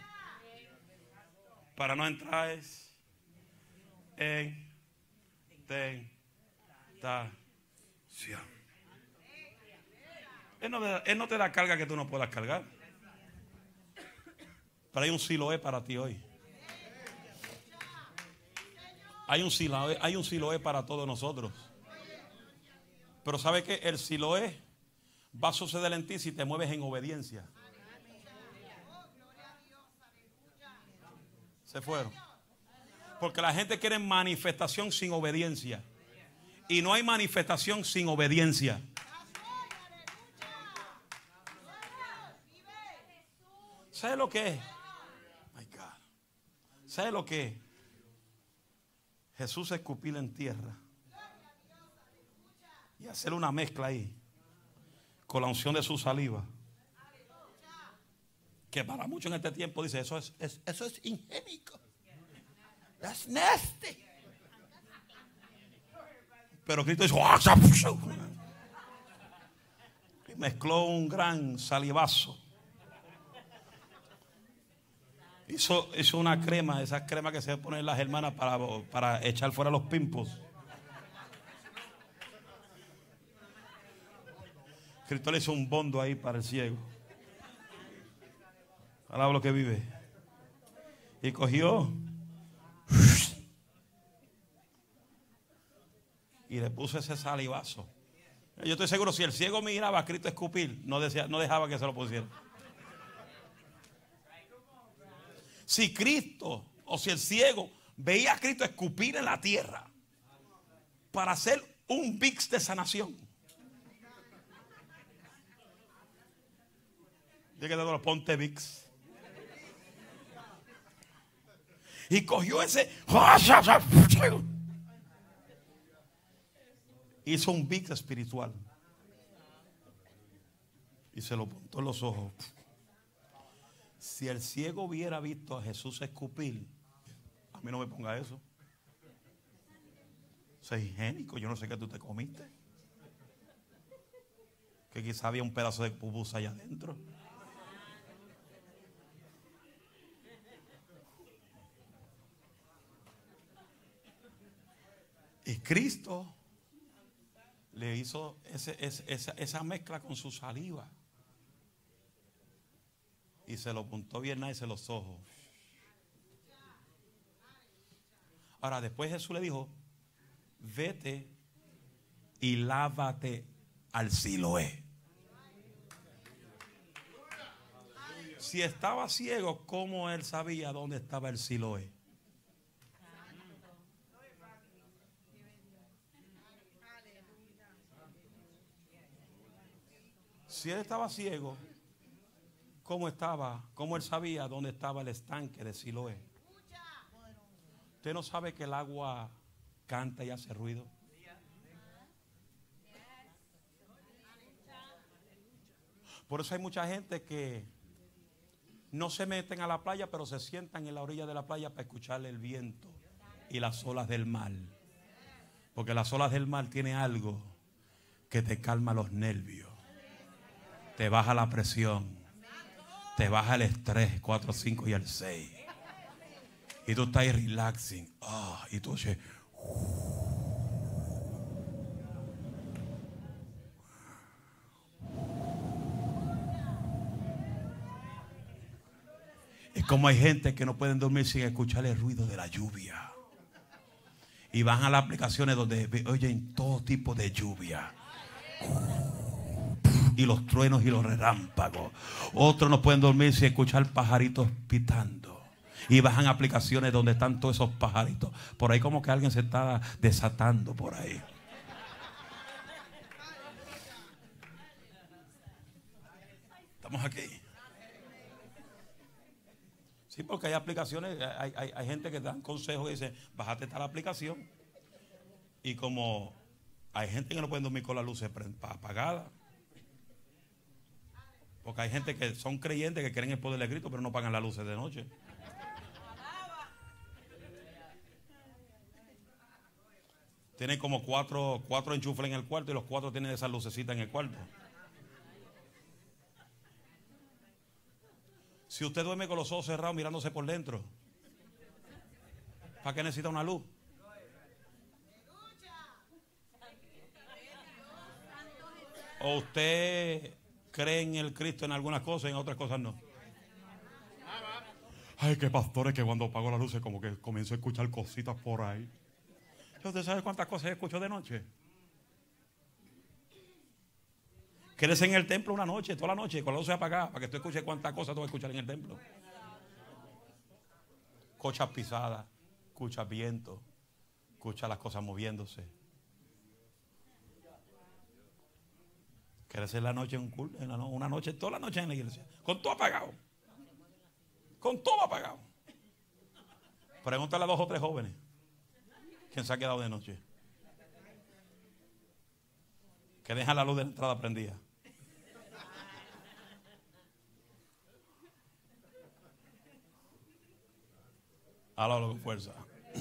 para no entrar en tentación. Él no te da carga que tú no puedas cargar. Pero hay un Siloé para ti hoy. Hay un Siloé para todos nosotros. Pero ¿sabe qué? El Siloé va a suceder en ti si te mueves en obediencia. Se fueron. Porque la gente quiere manifestación sin obediencia. Y no hay manifestación sin obediencia. ¿Sabe lo que es? My God. ¿Sabe lo que es? Jesús escupir en tierra y hacer una mezcla ahí con la unción de su saliva, que para muchos en este tiempo dice eso es ingénico, that's nasty. Pero Cristo dijo y mezcló un gran salivazo. Hizo una crema, esa crema que se ponen las hermanas para echar fuera los pimpos. Cristo le hizo un bondo ahí para el ciego. Alaba lo que vive. Y cogió y le puso ese salivazo. Yo estoy seguro, si el ciego miraba a Cristo escupir, no dejaba que se lo pusiera. Si Cristo, o si el ciego veía a Cristo escupir en la tierra para hacer un Vicks de sanación, dígale a los ponte Vicks. Y cogió ese, hizo un Vicks espiritual y se lo puntó en los ojos. Si el ciego hubiera visto a Jesús escupir, a mí no me ponga eso. Eso es higiénico. Yo no sé qué tú te comiste. Que quizá había un pedazo de pupus allá adentro. Y Cristo le hizo esa mezcla con su saliva. Y se lo puntó bien nice en los ojos. Ahora después Jesús le dijo: vete y lávate al Siloé. Si estaba ciego, ¿cómo él sabía dónde estaba el Siloé? Si él estaba ciego, ¿cómo él sabía dónde estaba el estanque de Siloé? ¿Usted no sabe que el agua canta y hace ruido? Por eso hay mucha gente que no se meten a la playa, pero se sientan en la orilla de la playa para escuchar el viento y las olas del mar. Porque las olas del mar tienen algo que te calma los nervios, te baja la presión, te baja el estrés, 4, 5 y el 6. Y tú estás ahí relaxing. Y tú dices, es como hay gente que no pueden dormir sin escuchar el ruido de la lluvia. Y van a las aplicaciones donde oyen todo tipo de lluvia. Y los truenos y los relámpagos. Otros no pueden dormir sin escuchar pajaritos pitando. Y bajan aplicaciones donde están todos esos pajaritos. Por ahí como que alguien se está desatando por ahí. Estamos aquí. Sí, porque hay aplicaciones, hay gente que dan consejos y dice, bájate esta la aplicación. Y como hay gente que no puede dormir con las luces apagadas. Porque hay gente que son creyentes que creen el poder de Cristo, pero no apagan las luces de noche. Tienen como cuatro enchufles en el cuarto y los 4 tienen esas lucecitas en el cuarto. Si usted duerme con los ojos cerrados mirándose por dentro, ¿para qué necesita una luz? ¿O usted cree en el Cristo en algunas cosas y en otras cosas no? Ay, qué pastores que cuando apago las luces como que comienzo a escuchar cositas por ahí. ¿Usted sabe cuántas cosas escucho de noche? Quédese en el templo una noche, toda la noche, con la luz apagada, para que tú escuches cuántas cosas tú vas a escuchar en el templo. escuchas pisadas, escuchas viento, escuchas las cosas moviéndose. ¿Quieres hacer la noche en un culto? Una noche, toda la noche en la iglesia, con todo apagado. Con todo apagado. Pregúntale a 2 o 3 jóvenes quién se ha quedado de noche, que dejan la luz de la entrada prendida. Háblalo con fuerza.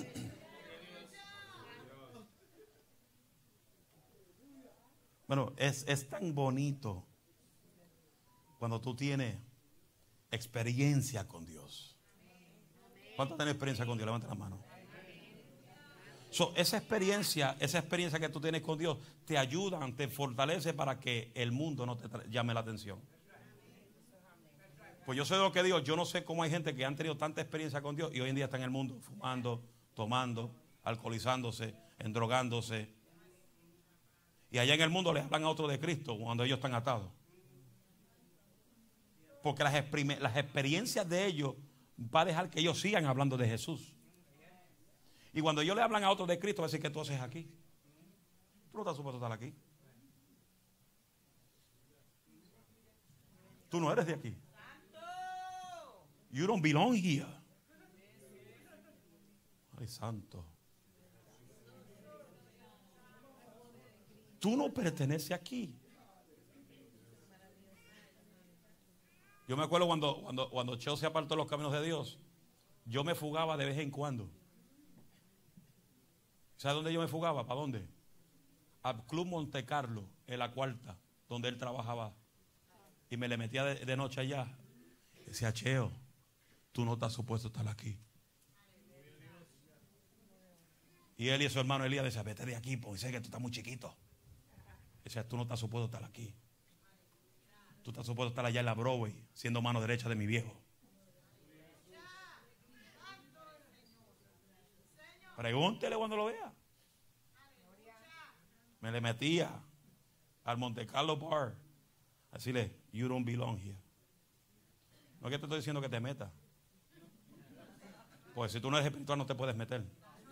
Bueno, es tan bonito cuando tú tienes experiencia con Dios. ¿Cuántos tienen experiencia con Dios? Levanten la mano. Esa experiencia que tú tienes con Dios te ayuda, te fortalece para que el mundo no te llame la atención. Pues yo sé lo que digo. Yo no sé cómo hay gente que han tenido tanta experiencia con Dios y hoy en día está en el mundo fumando, tomando, alcoholizándose, endrogándose. Y allá en el mundo les hablan a otros de Cristo cuando ellos están atados. Porque las experiencias de ellos va a dejar que ellos sigan hablando de Jesús. Y cuando ellos le hablan a otros de Cristo, va a decir: ¿qué tú haces aquí? Tú no estás supuesto a estar aquí. Tú no eres de aquí. You don't belong here. Ay, santo. Tú no perteneces aquí. Yo me acuerdo cuando Cheo se apartó de los caminos de Dios, yo me fugaba de vez en cuando. ¿Sabe dónde yo me fugaba? ¿Para dónde? Al Club Monte Carlo, en la Cuarta, donde él trabajaba. Y me le metía de noche allá. Y decía: Cheo, tú no estás supuesto a estar aquí. Y él y su hermano Elías decían: vete de aquí, porque sé que tú estás muy chiquito. Decía: tú no estás supuesto a estar aquí. Tú estás supuesto a estar allá en la Broadway, siendo mano derecha de mi viejo. Pregúntele cuando lo vea. Me le metía al Monte Carlo Bar a decirle: you don't belong here. No es que te estoy diciendo que te metas, pues si tú no eres espiritual no te puedes meter.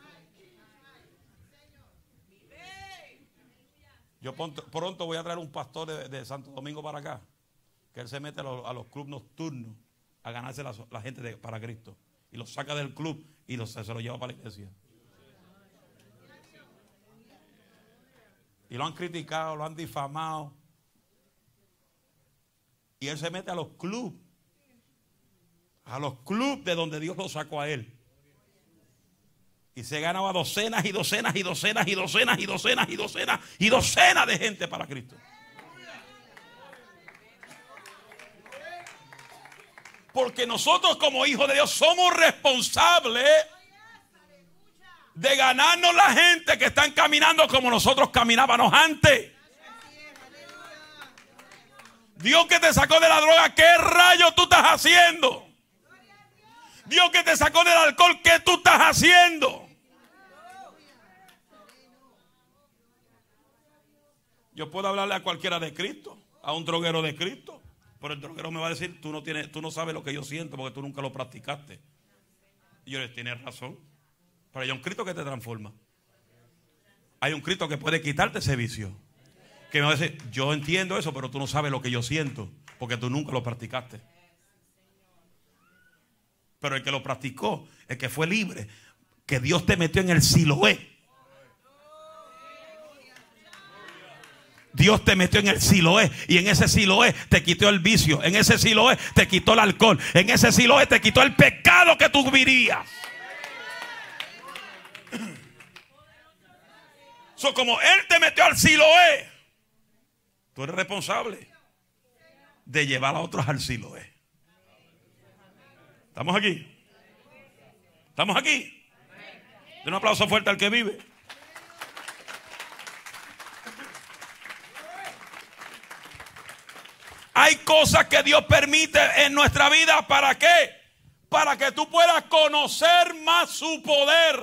Yo pronto voy a traer un pastor de Santo Domingo para acá, que él se mete a los clubes nocturnos a ganarse la gente para Cristo, y los saca del club y se lo lleva para la iglesia. Y lo han criticado, lo han difamado, y él se mete a los clubes de donde Dios lo sacó a él. Y se ganaba docenas y docenas y docenas y docenas y docenas y docenas y docenas de gente para Cristo. Porque nosotros como hijos de Dios somos responsables de ganarnos la gente que están caminando como nosotros caminábamos antes. Dios que te sacó de la droga, ¿qué rayos tú estás haciendo? Dios que te sacó del alcohol, ¿qué tú estás haciendo? Yo puedo hablarle a cualquiera de Cristo, a un droguero de Cristo, pero el droguero me va a decir: tú no sabes lo que yo siento porque tú nunca lo practicaste. Y yo le digo: tienes razón, pero hay un Cristo que te transforma. Hay un Cristo que puede quitarte ese vicio. Que me va a decir: yo entiendo eso, pero tú no sabes lo que yo siento porque tú nunca lo practicaste. Pero el que lo practicó, el que fue libre, que Dios te metió en el Siloé. Dios te metió en el Siloé, y en ese Siloé te quitó el vicio, en ese Siloé te quitó el alcohol, en ese Siloé te quitó el pecado que tú vivías. Como Él te metió al Siloé, tú eres responsable de llevar a otros al Siloé. ¿Estamos aquí? ¿Estamos aquí? De un aplauso fuerte al que vive. Hay cosas que Dios permite en nuestra vida. ¿Para qué? Para que tú puedas conocer más su poder.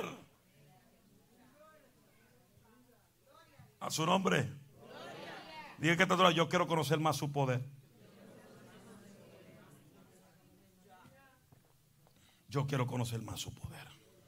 A su nombre. Diga que yo quiero conocer más su poder. Yo quiero conocer más su poder.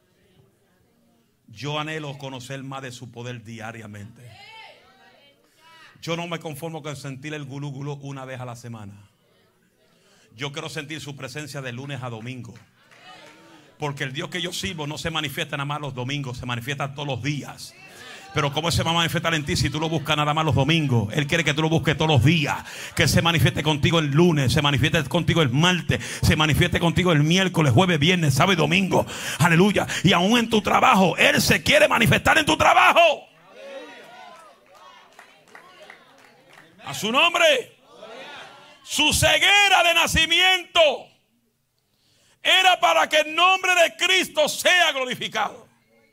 Yo anhelo conocer más de su poder diariamente. Yo no me conformo con sentir el gulú gulú una vez a la semana. Yo quiero sentir su presencia de lunes a domingo. Porque el Dios que yo sirvo no se manifiesta nada más los domingos, se manifiesta todos los días. Pero ¿cómo se va a manifestar en ti si tú lo buscas nada más los domingos? Él quiere que tú lo busques todos los días. Que se manifieste contigo el lunes, se manifieste contigo el martes, se manifieste contigo el miércoles, jueves, viernes, sábado y domingo. Aleluya. Y aún en tu trabajo, Él se quiere manifestar en tu trabajo. A su nombre. Su ceguera de nacimiento era para que el nombre de Cristo sea glorificado.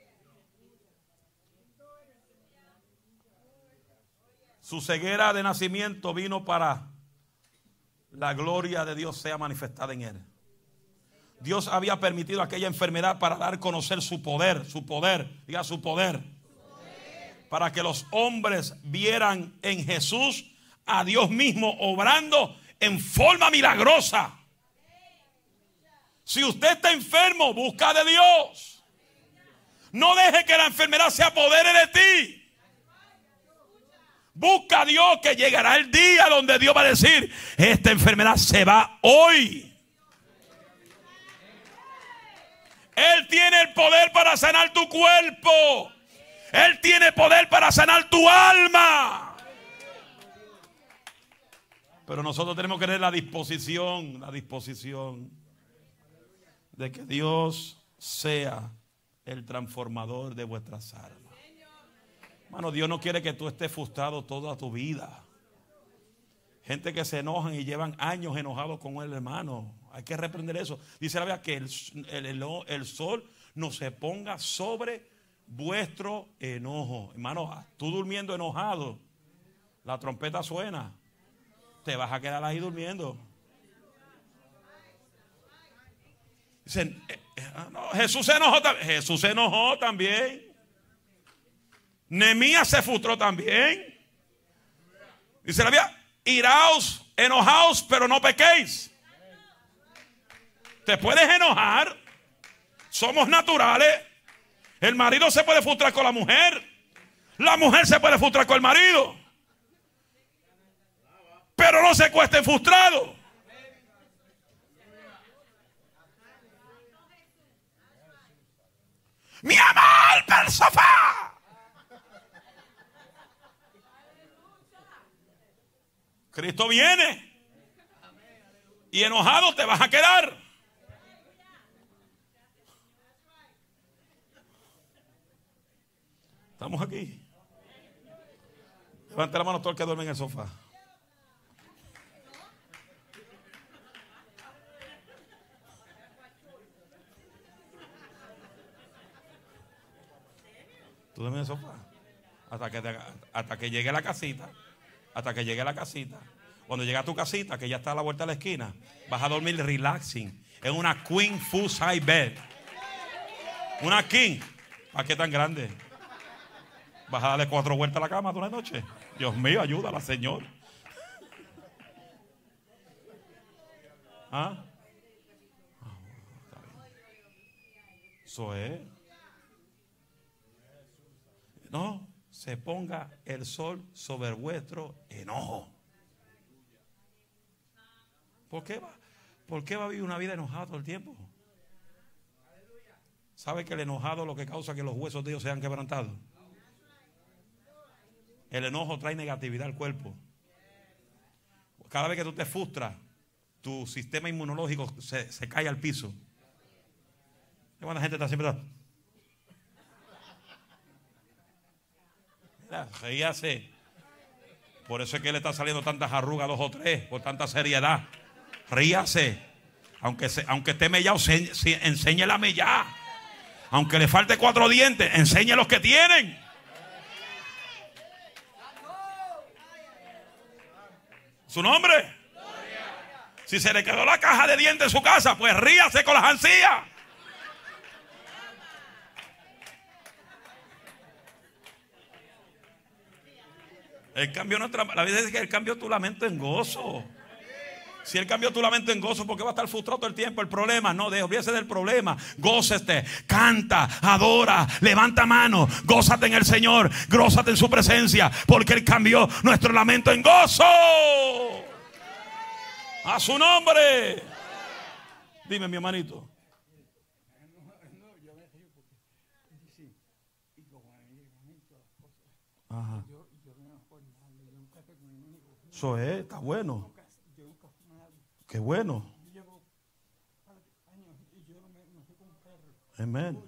Su ceguera de nacimiento vino para la gloria de Dios sea manifestada en él. Dios había permitido aquella enfermedad para dar a conocer su poder, diga su poder. Para que los hombres vieran en Jesús a Dios mismo obrando en forma milagrosa. Si usted está enfermo, busca de Dios. No deje que la enfermedad se apodere de ti. Busca a Dios, que llegará el día donde Dios va a decir: esta enfermedad se va hoy. Él tiene el poder para sanar tu cuerpo. Él tiene poder para sanar tu alma. Pero nosotros tenemos que tener la disposición de que Dios sea el transformador de vuestras almas. Hermano, Dios no quiere que tú estés frustrado toda tu vida. Gente que se enojan y llevan años enojados con el hermano. Hay que reprender eso. Dice la Biblia que el sol no se ponga sobre vuestro enojo. Hermano, tú durmiendo enojado, la trompeta suena, te vas a quedar ahí durmiendo. Dicen, no, Jesús se enojó también. Nehemías se frustró también. Dice la Biblia: iraos, enojaos, pero no pequéis. Te puedes enojar. Somos naturales. El marido se puede frustrar con la mujer. La mujer se puede frustrar con el marido. Pero no se cuesten frustrados. Mi amor, para el sofá. Cristo viene. Y enojado te vas a quedar. Estamos aquí. Levante la mano todo el que duerme en el sofá. Tú duermes en el sofá hasta que llegue a la casita. Hasta que llegue a la casita. Cuando llegue a tu casita, que ya está a la vuelta de la esquina, vas a dormir relaxing en una queen full size bed. Una king. ¿Para qué tan grande? Vas a darle 4 vueltas a la cama de una noche. Dios mío, ayúdala, Señor. ¿Ah? Eso es. No se ponga el sol sobre vuestro enojo. ¿Por qué va a vivir una vida enojada todo el tiempo? ¿Sabe que el enojado lo que causa que los huesos de Dios sean quebrantados? El enojo trae negatividad al cuerpo. Cada vez que tú te frustras, tu sistema inmunológico se cae al piso. ¿Y cuánta gente está siempre? Mira, ríase. Por eso es que le está saliendo tantas arrugas, 2 o 3, por tanta seriedad. Ríase. Aunque esté mellado, enséñele a mellar. Aunque le falte 4 dientes, enseñe los que tienen. ¿Su nombre? Si se le quedó la caja de dientes en su casa, pues ríase con las encías. El cambio la Biblia dice que el cambio tu lamento en gozo. Si Él cambió tu lamento en gozo, ¿por qué va a estar frustrado todo el tiempo? El problema, no, olvídese del problema. Gócete, canta, adora, levanta mano, gózate en el Señor, gózate en su presencia, porque Él cambió nuestro lamento en gozo. A su nombre. Dime, mi hermanito. Ajá. Eso es, está bueno. Qué bueno. Amén.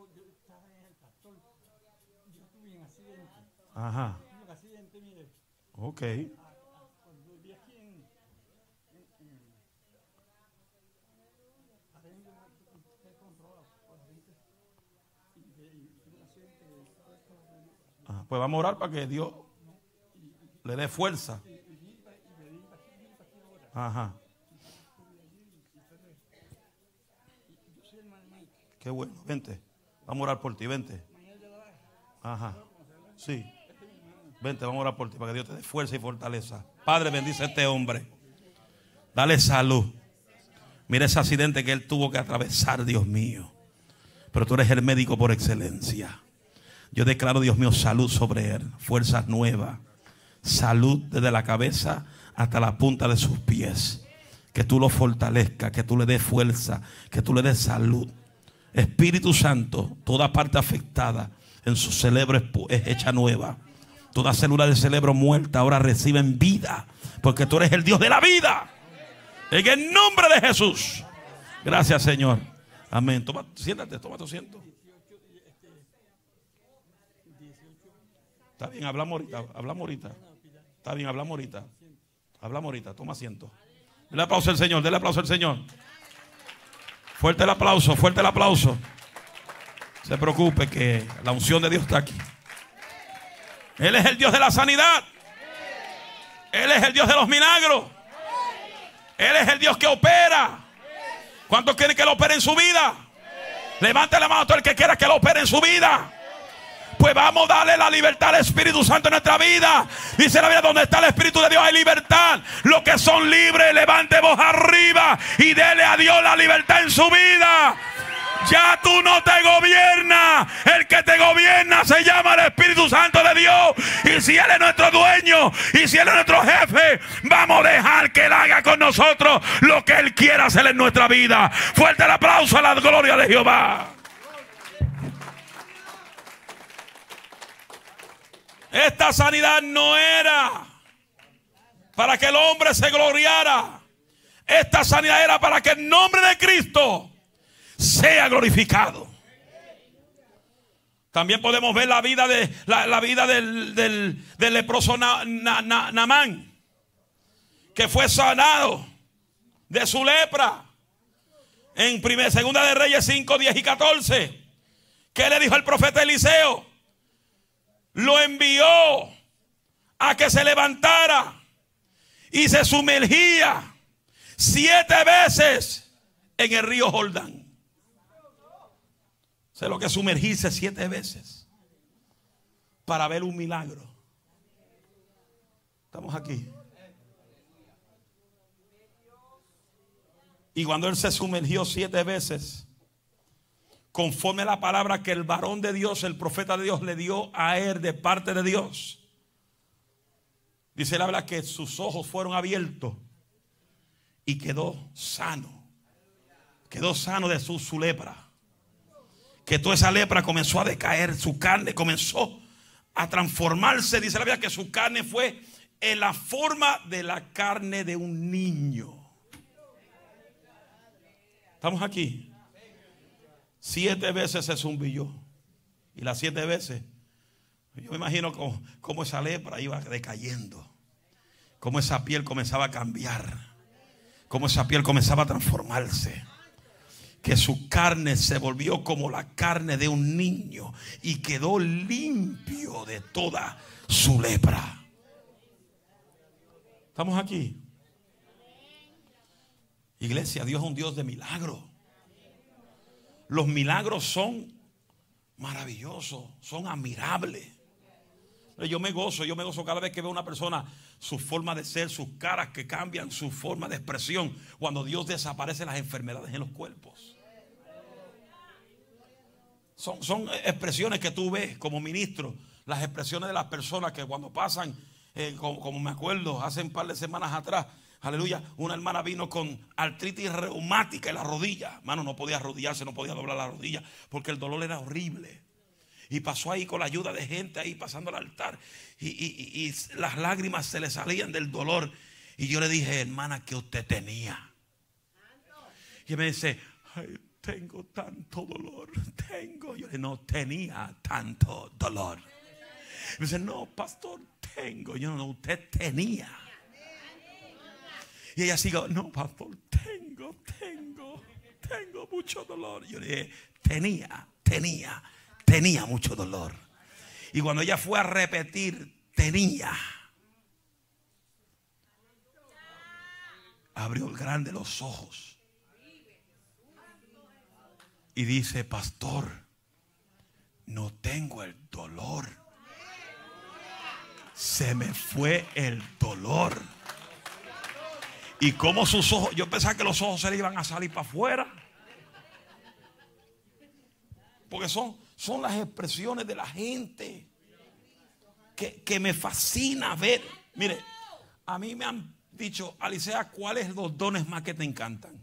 Ajá. Ok. Pues vamos a orar para que Dios le dé fuerza. Ajá. Qué bueno, vente. Vamos a orar por ti, vente. Ajá. Sí. Vente, vamos a orar por ti para que Dios te dé fuerza y fortaleza. Padre, bendice a este hombre. Dale salud. Mira ese accidente que él tuvo que atravesar, Dios mío. Pero tú eres el médico por excelencia. Yo declaro, Dios mío, salud sobre él. Fuerzas nuevas. Salud desde la cabeza hasta la punta de sus pies. Que tú lo fortalezcas, que tú le des fuerza, que tú le des salud. Espíritu Santo, toda parte afectada en su cerebro es hecha nueva. Toda célula del cerebro muerta ahora reciben vida, porque tú eres el Dios de la vida. En el nombre de Jesús. Gracias, Señor. Amén. Toma, siéntate, toma tu asiento. Está bien, hablamos ahorita, hablamos ahorita. Está bien, hablamos ahorita. Hablamos ahorita, toma asiento. Dele aplauso al Señor, dele aplauso al Señor. Fuerte el aplauso, fuerte el aplauso. No se preocupe que la unción de Dios está aquí. Él es el Dios de la sanidad. Él es el Dios de los milagros. Él es el Dios que opera. ¿Cuántos quieren que lo opere en su vida? Levante la mano a todo el que quiera que lo opere en su vida. Pues vamos a darle la libertad al Espíritu Santo en nuestra vida. Dice la Biblia, donde está el Espíritu de Dios hay libertad. Los que son libres, levante voz arriba y dele a Dios la libertad en su vida. Ya tú no te gobiernas. El que te gobierna se llama el Espíritu Santo de Dios. Y si Él es nuestro dueño, y si Él es nuestro jefe, vamos a dejar que Él haga con nosotros lo que Él quiera hacer en nuestra vida. Fuerte el aplauso a la gloria de Jehová. Esta sanidad no era para que el hombre se gloriara. Esta sanidad era para que el nombre de Cristo sea glorificado. También podemos ver la vida del leproso Naamán, que fue sanado de su lepra en Segunda de Reyes 5, 10 y 14. ¿Qué le dijo el profeta Eliseo? Lo envió a que se levantara y se sumergía 7 veces en el río Jordán. Sé lo que es sumergirse 7 veces para ver un milagro. Estamos aquí. Y cuando él se sumergió 7 veces, conforme a la palabra que el varón de Dios, el profeta de Dios, le dio a él de parte de Dios, dice la verdad que sus ojos fueron abiertos y quedó sano. Quedó sano de su lepra. Que toda esa lepra comenzó a decaer, su carne comenzó a transformarse. Dice la Biblia que su carne fue en la forma de la carne de un niño. ¿Estamos aquí? 7 veces se zumbilló. Y las 7 veces, yo me imagino cómo esa lepra iba decayendo. Cómo esa piel comenzaba a cambiar. Cómo esa piel comenzaba a transformarse. Que su carne se volvió como la carne de un niño. Y quedó limpio de toda su lepra. ¿Estamos aquí? Iglesia, Dios es un Dios de milagros. Los milagros son maravillosos, son admirables. Yo me gozo cada vez que veo a una persona, su forma de ser, sus caras que cambian, su forma de expresión. Cuando Dios desaparece las enfermedades en los cuerpos. Son expresiones que tú ves como ministro. Las expresiones de las personas que cuando pasan, como me acuerdo, hace un par de semanas atrás, aleluya, una hermana vino con artritis reumática en la rodilla. Hermano, no podía arrodillarse, no podía doblar la rodilla porque el dolor era horrible. Y pasó ahí con la ayuda de gente ahí pasando al altar. Y las lágrimas se le salían del dolor. Y yo le dije, hermana, ¿qué usted tenía? Y me dice, ay, tengo tanto dolor. Yo le dije, no tenía tanto dolor. Me dice, no, pastor, tengo. Yo no, usted tenía. Y ella sigue, no, pastor, tengo mucho dolor. Yo le dije, tenía mucho dolor. Y cuando ella fue a repetir, abrió el grande los ojos y dice, pastor, no tengo el dolor. Se me fue el dolor. Y como sus ojos, yo pensaba que los ojos se le iban a salir para afuera. Porque son las expresiones de la gente que me fascina ver. Mire, a mí me han dicho, Alicea, ¿cuáles los dones más que te encantan?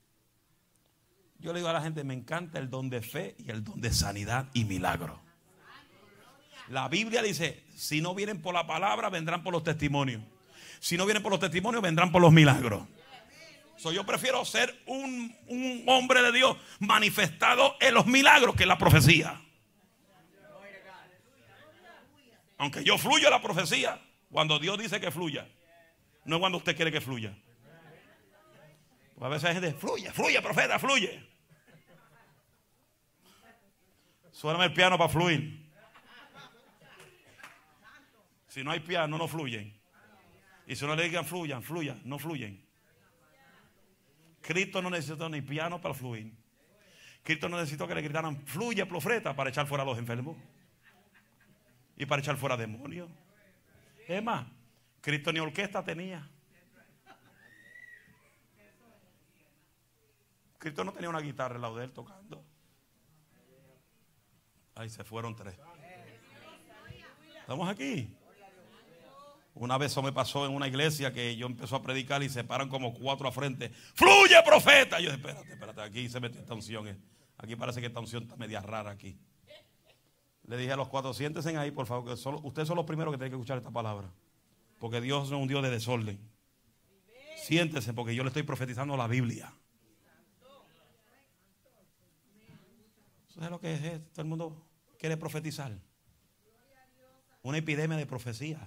Yo le digo a la gente, me encanta el don de fe y el don de sanidad y milagro. La Biblia dice, si no vienen por la palabra, vendrán por los testimonios. Si no vienen por los testimonios, vendrán por los milagros. Yo prefiero ser un hombre de Dios manifestado en los milagros que en la profecía. Aunque yo fluyo en la profecía, cuando Dios dice que fluya, no es cuando usted quiere que fluya. Porque a veces hay gente, fluye, profeta, fluye. Suéltame el piano para fluir. Si no hay piano, no fluyen. Y si no le digan fluyan, no fluyen. Cristo no necesitó ni piano para fluir. Cristo no necesitó que le gritaran fluye, profeta, para echar fuera a los enfermos y para echar fuera demonios. Es más, Cristo ni orquesta tenía. Cristo no tenía una guitarra al lado de él tocando. Ahí se fueron 3. ¿Estamos aquí? Una vez eso me pasó en una iglesia que yo empezó a predicar y se paran como 4 a frente. ¡Fluye, profeta! Yo dije, espérate, aquí se metió esta unción. Aquí parece que esta unción está media rara aquí. Le dije a los 4, siéntense ahí, por favor, que ustedes son los primeros que tienen que escuchar esta palabra. Porque Dios no es un Dios de desorden. Siéntense porque yo le estoy profetizando la Biblia. ¿Eso es lo que es? Todo el mundo quiere profetizar. Una epidemia de profecía.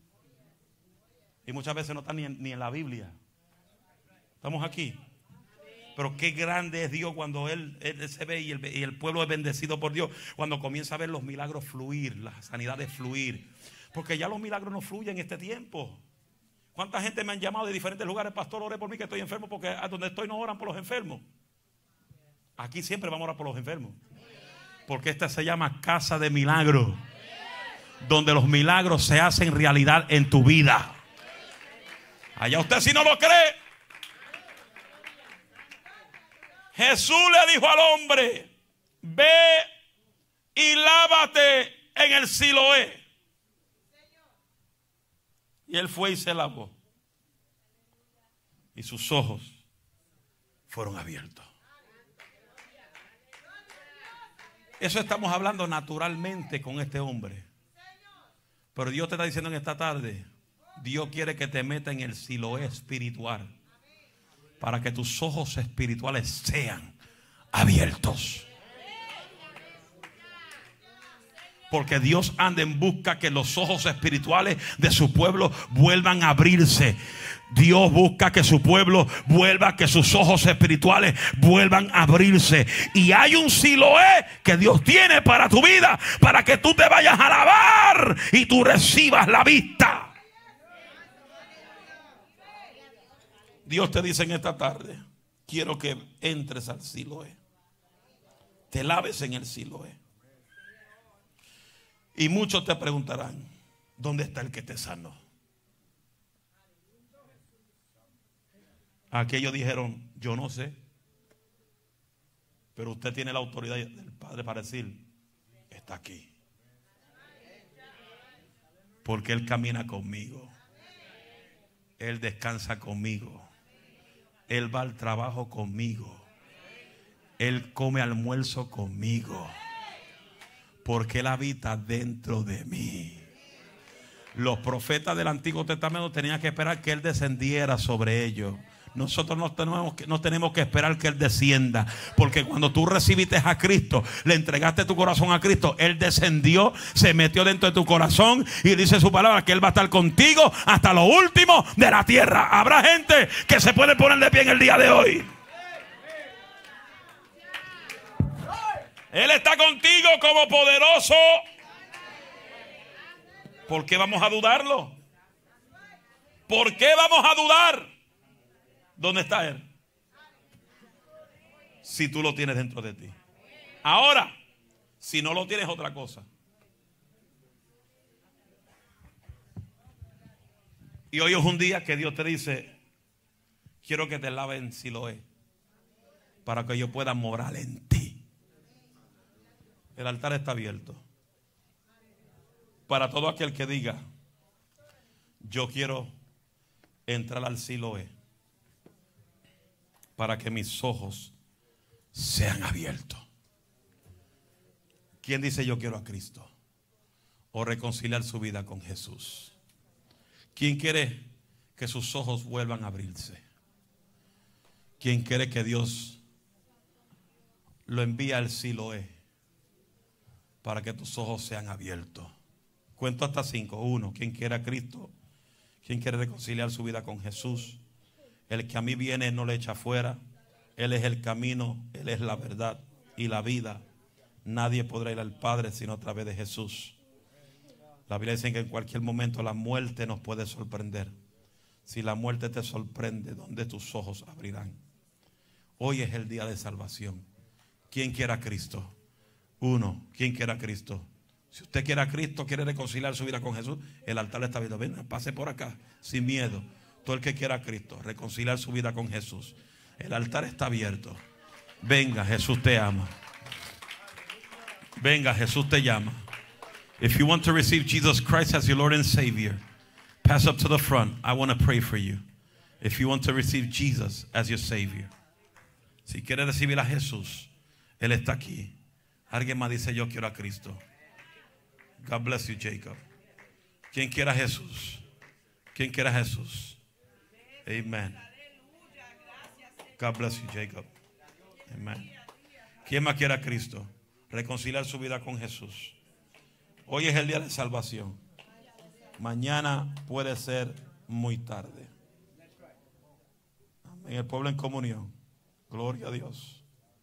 Y muchas veces no está ni en la Biblia. Estamos aquí. Pero qué grande es Dios cuando Él se ve y el pueblo es bendecido por Dios. Cuando comienza a ver los milagros fluir, las sanidades fluir. Porque ya los milagros no fluyen en este tiempo. ¿Cuánta gente me han llamado de diferentes lugares? Pastor, ore por mí que estoy enfermo, porque a donde estoy no oran por los enfermos. Aquí siempre vamos a orar por los enfermos. Porque esta se llama casa de milagros. Donde los milagros se hacen realidad en tu vida. Allá usted si no lo cree. Jesús le dijo al hombre, ve y lávate en el Siloé. Y él fue y se lavó. Y sus ojos fueron abiertos. Eso estamos hablando naturalmente con este hombre. Pero Dios te está diciendo en esta tarde, Dios quiere que te meta en el Siloé espiritual para que tus ojos espirituales sean abiertos. Porque Dios anda en busca que los ojos espirituales de su pueblo vuelvan a abrirse. Dios busca que su pueblo vuelva, que sus ojos espirituales vuelvan a abrirse. Y hay un Siloé que Dios tiene para tu vida, para que tú te vayas a lavar y tú recibas la vista. Dios te dice en esta tarde, quiero que entres al Siloé, te laves en el Siloé. Y muchos te preguntarán, ¿Dónde está el que te sanó? Aquellos dijeron, yo no sé. Pero usted tiene la autoridad del Padre para decir, está aquí. Porque Él camina conmigo. Él descansa conmigo. Él va al trabajo conmigo. Él come almuerzo conmigo. Porque Él habita dentro de mí. Los profetas del Antiguo Testamento tenían que esperar que Él descendiera sobre ellos. Nosotros no tenemos que esperar que Él descienda. Porque cuando tú recibiste a Cristo, le entregaste tu corazón a Cristo, Él descendió, se metió dentro de tu corazón y dice su palabra que Él va a estar contigo hasta lo último de la tierra. Habrá gente que se puede poner de pie en el día de hoy. Él está contigo como poderoso. ¿Por qué vamos a dudarlo? ¿Por qué vamos a dudar? ¿Dónde está Él? Si tú lo tienes dentro de ti. Ahora, si no lo tienes, otra cosa. Y hoy es un día que Dios te dice, quiero que te laves en Siloé para que yo pueda morar en ti. El altar está abierto para todo aquel que diga, yo quiero entrar al Siloé para que mis ojos sean abiertos. ¿Quién dice yo quiero a Cristo? O reconciliar su vida con Jesús. ¿Quién quiere que sus ojos vuelvan a abrirse? ¿Quién quiere que Dios lo envíe al Siloé para que tus ojos sean abiertos? Cuento hasta 5. 1. ¿Quién quiere a Cristo? ¿Quién quiere reconciliar su vida con Jesús? El que a mí viene no le echa fuera. Él es el camino, Él es la verdad y la vida. Nadie podrá ir al Padre sino a través de Jesús. La Biblia dice que en cualquier momento la muerte nos puede sorprender. Si la muerte te sorprende, ¿dónde tus ojos abrirán? Hoy es el día de salvación. ¿Quién quiere a Cristo? 1. ¿Quién quiere a Cristo? Si usted quiere a Cristo, quiere reconciliar su vida con Jesús, el altar está abierto. Ven, pase por acá, sin miedo. Todo el que quiera a Cristo, reconciliar su vida con Jesús, el altar está abierto. Venga, Jesús te ama. Venga, Jesús te llama. If you want to receive Jesus Christ as your Lord and Savior, pass up to the front. I want to pray for you. If you want to receive Jesus as your Savior. Si quiere recibir a Jesús, Él está aquí. Alguien más dice, yo quiero a Cristo. God bless you, Jacob. ¿Quién quiere a Jesús? ¿Quién quiere a Jesús? Amen. God bless you, Jacob. Amen. ¿Quién más quiere a Cristo? Reconciliar su vida con Jesús. Hoy es el día de salvación. Mañana puede ser muy tarde. Amén. El pueblo en comunión. Gloria a Dios.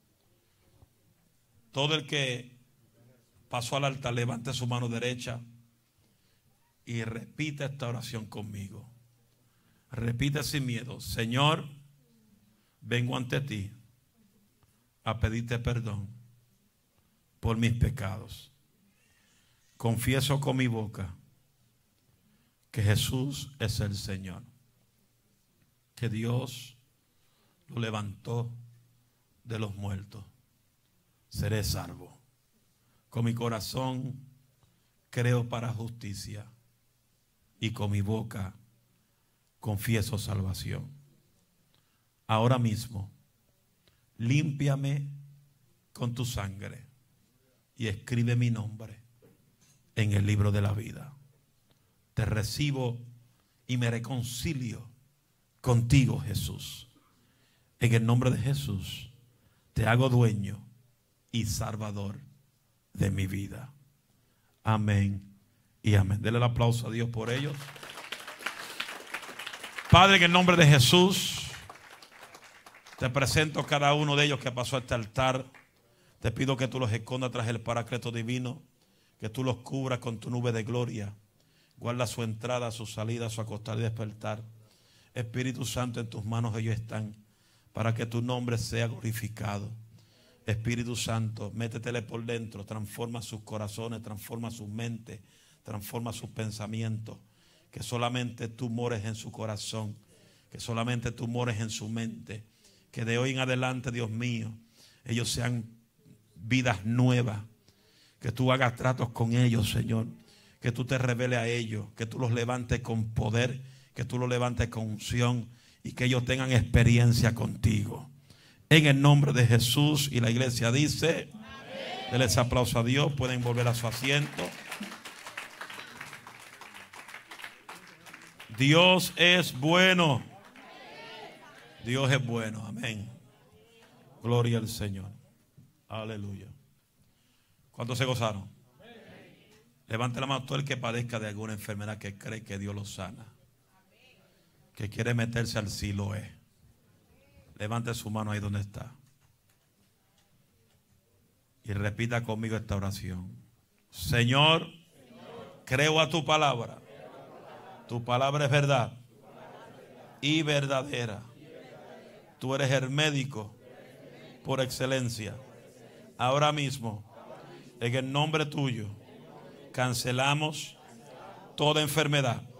Todo el que pasó al altar, levante su mano derecha y repita esta oración conmigo. Repite sin miedo. Señor, vengo ante ti a pedirte perdón por mis pecados. Confieso con mi boca que Jesús es el Señor, que Dios lo levantó de los muertos. Seré salvo. Con mi corazón creo para justicia y con mi boca confieso salvación. Ahora mismo, límpiame con tu sangre y escribe mi nombre en el libro de la vida. Te recibo y me reconcilio contigo, Jesús. En el nombre de Jesús, te hago dueño y salvador de mi vida. Amén y amén. Denle el aplauso a Dios por ellos. Padre, en el nombre de Jesús, te presento a cada uno de ellos que pasó a este altar. Te pido que tú los escondas tras el Paracleto divino, que tú los cubras con tu nube de gloria. Guarda su entrada, su salida, su acostar y despertar. Espíritu Santo, en tus manos ellos están, para que tu nombre sea glorificado. Espíritu Santo, métetele por dentro, transforma sus corazones, transforma sus mentes, transforma sus pensamientos, que solamente tú mores en su corazón, que solamente tú mores en su mente, que de hoy en adelante, Dios mío, ellos sean vidas nuevas, que tú hagas tratos con ellos, Señor, que tú te reveles a ellos, que tú los levantes con poder, que tú los levantes con unción y que ellos tengan experiencia contigo. En el nombre de Jesús. Y la iglesia dice, denle ese aplauso a Dios. Pueden volver a su asiento. Dios es bueno. Dios es bueno. Amén. Gloria al Señor. Aleluya. ¿Cuántos se gozaron? Levante la mano todo el que padezca de alguna enfermedad que cree que Dios lo sana, que quiere meterse al Siloé. Levante su mano ahí donde está y repita conmigo esta oración. Señor, creo a tu palabra. Tu palabra es verdad y verdadera. Tú eres el médico por excelencia. Ahora mismo, en el nombre tuyo, cancelamos toda enfermedad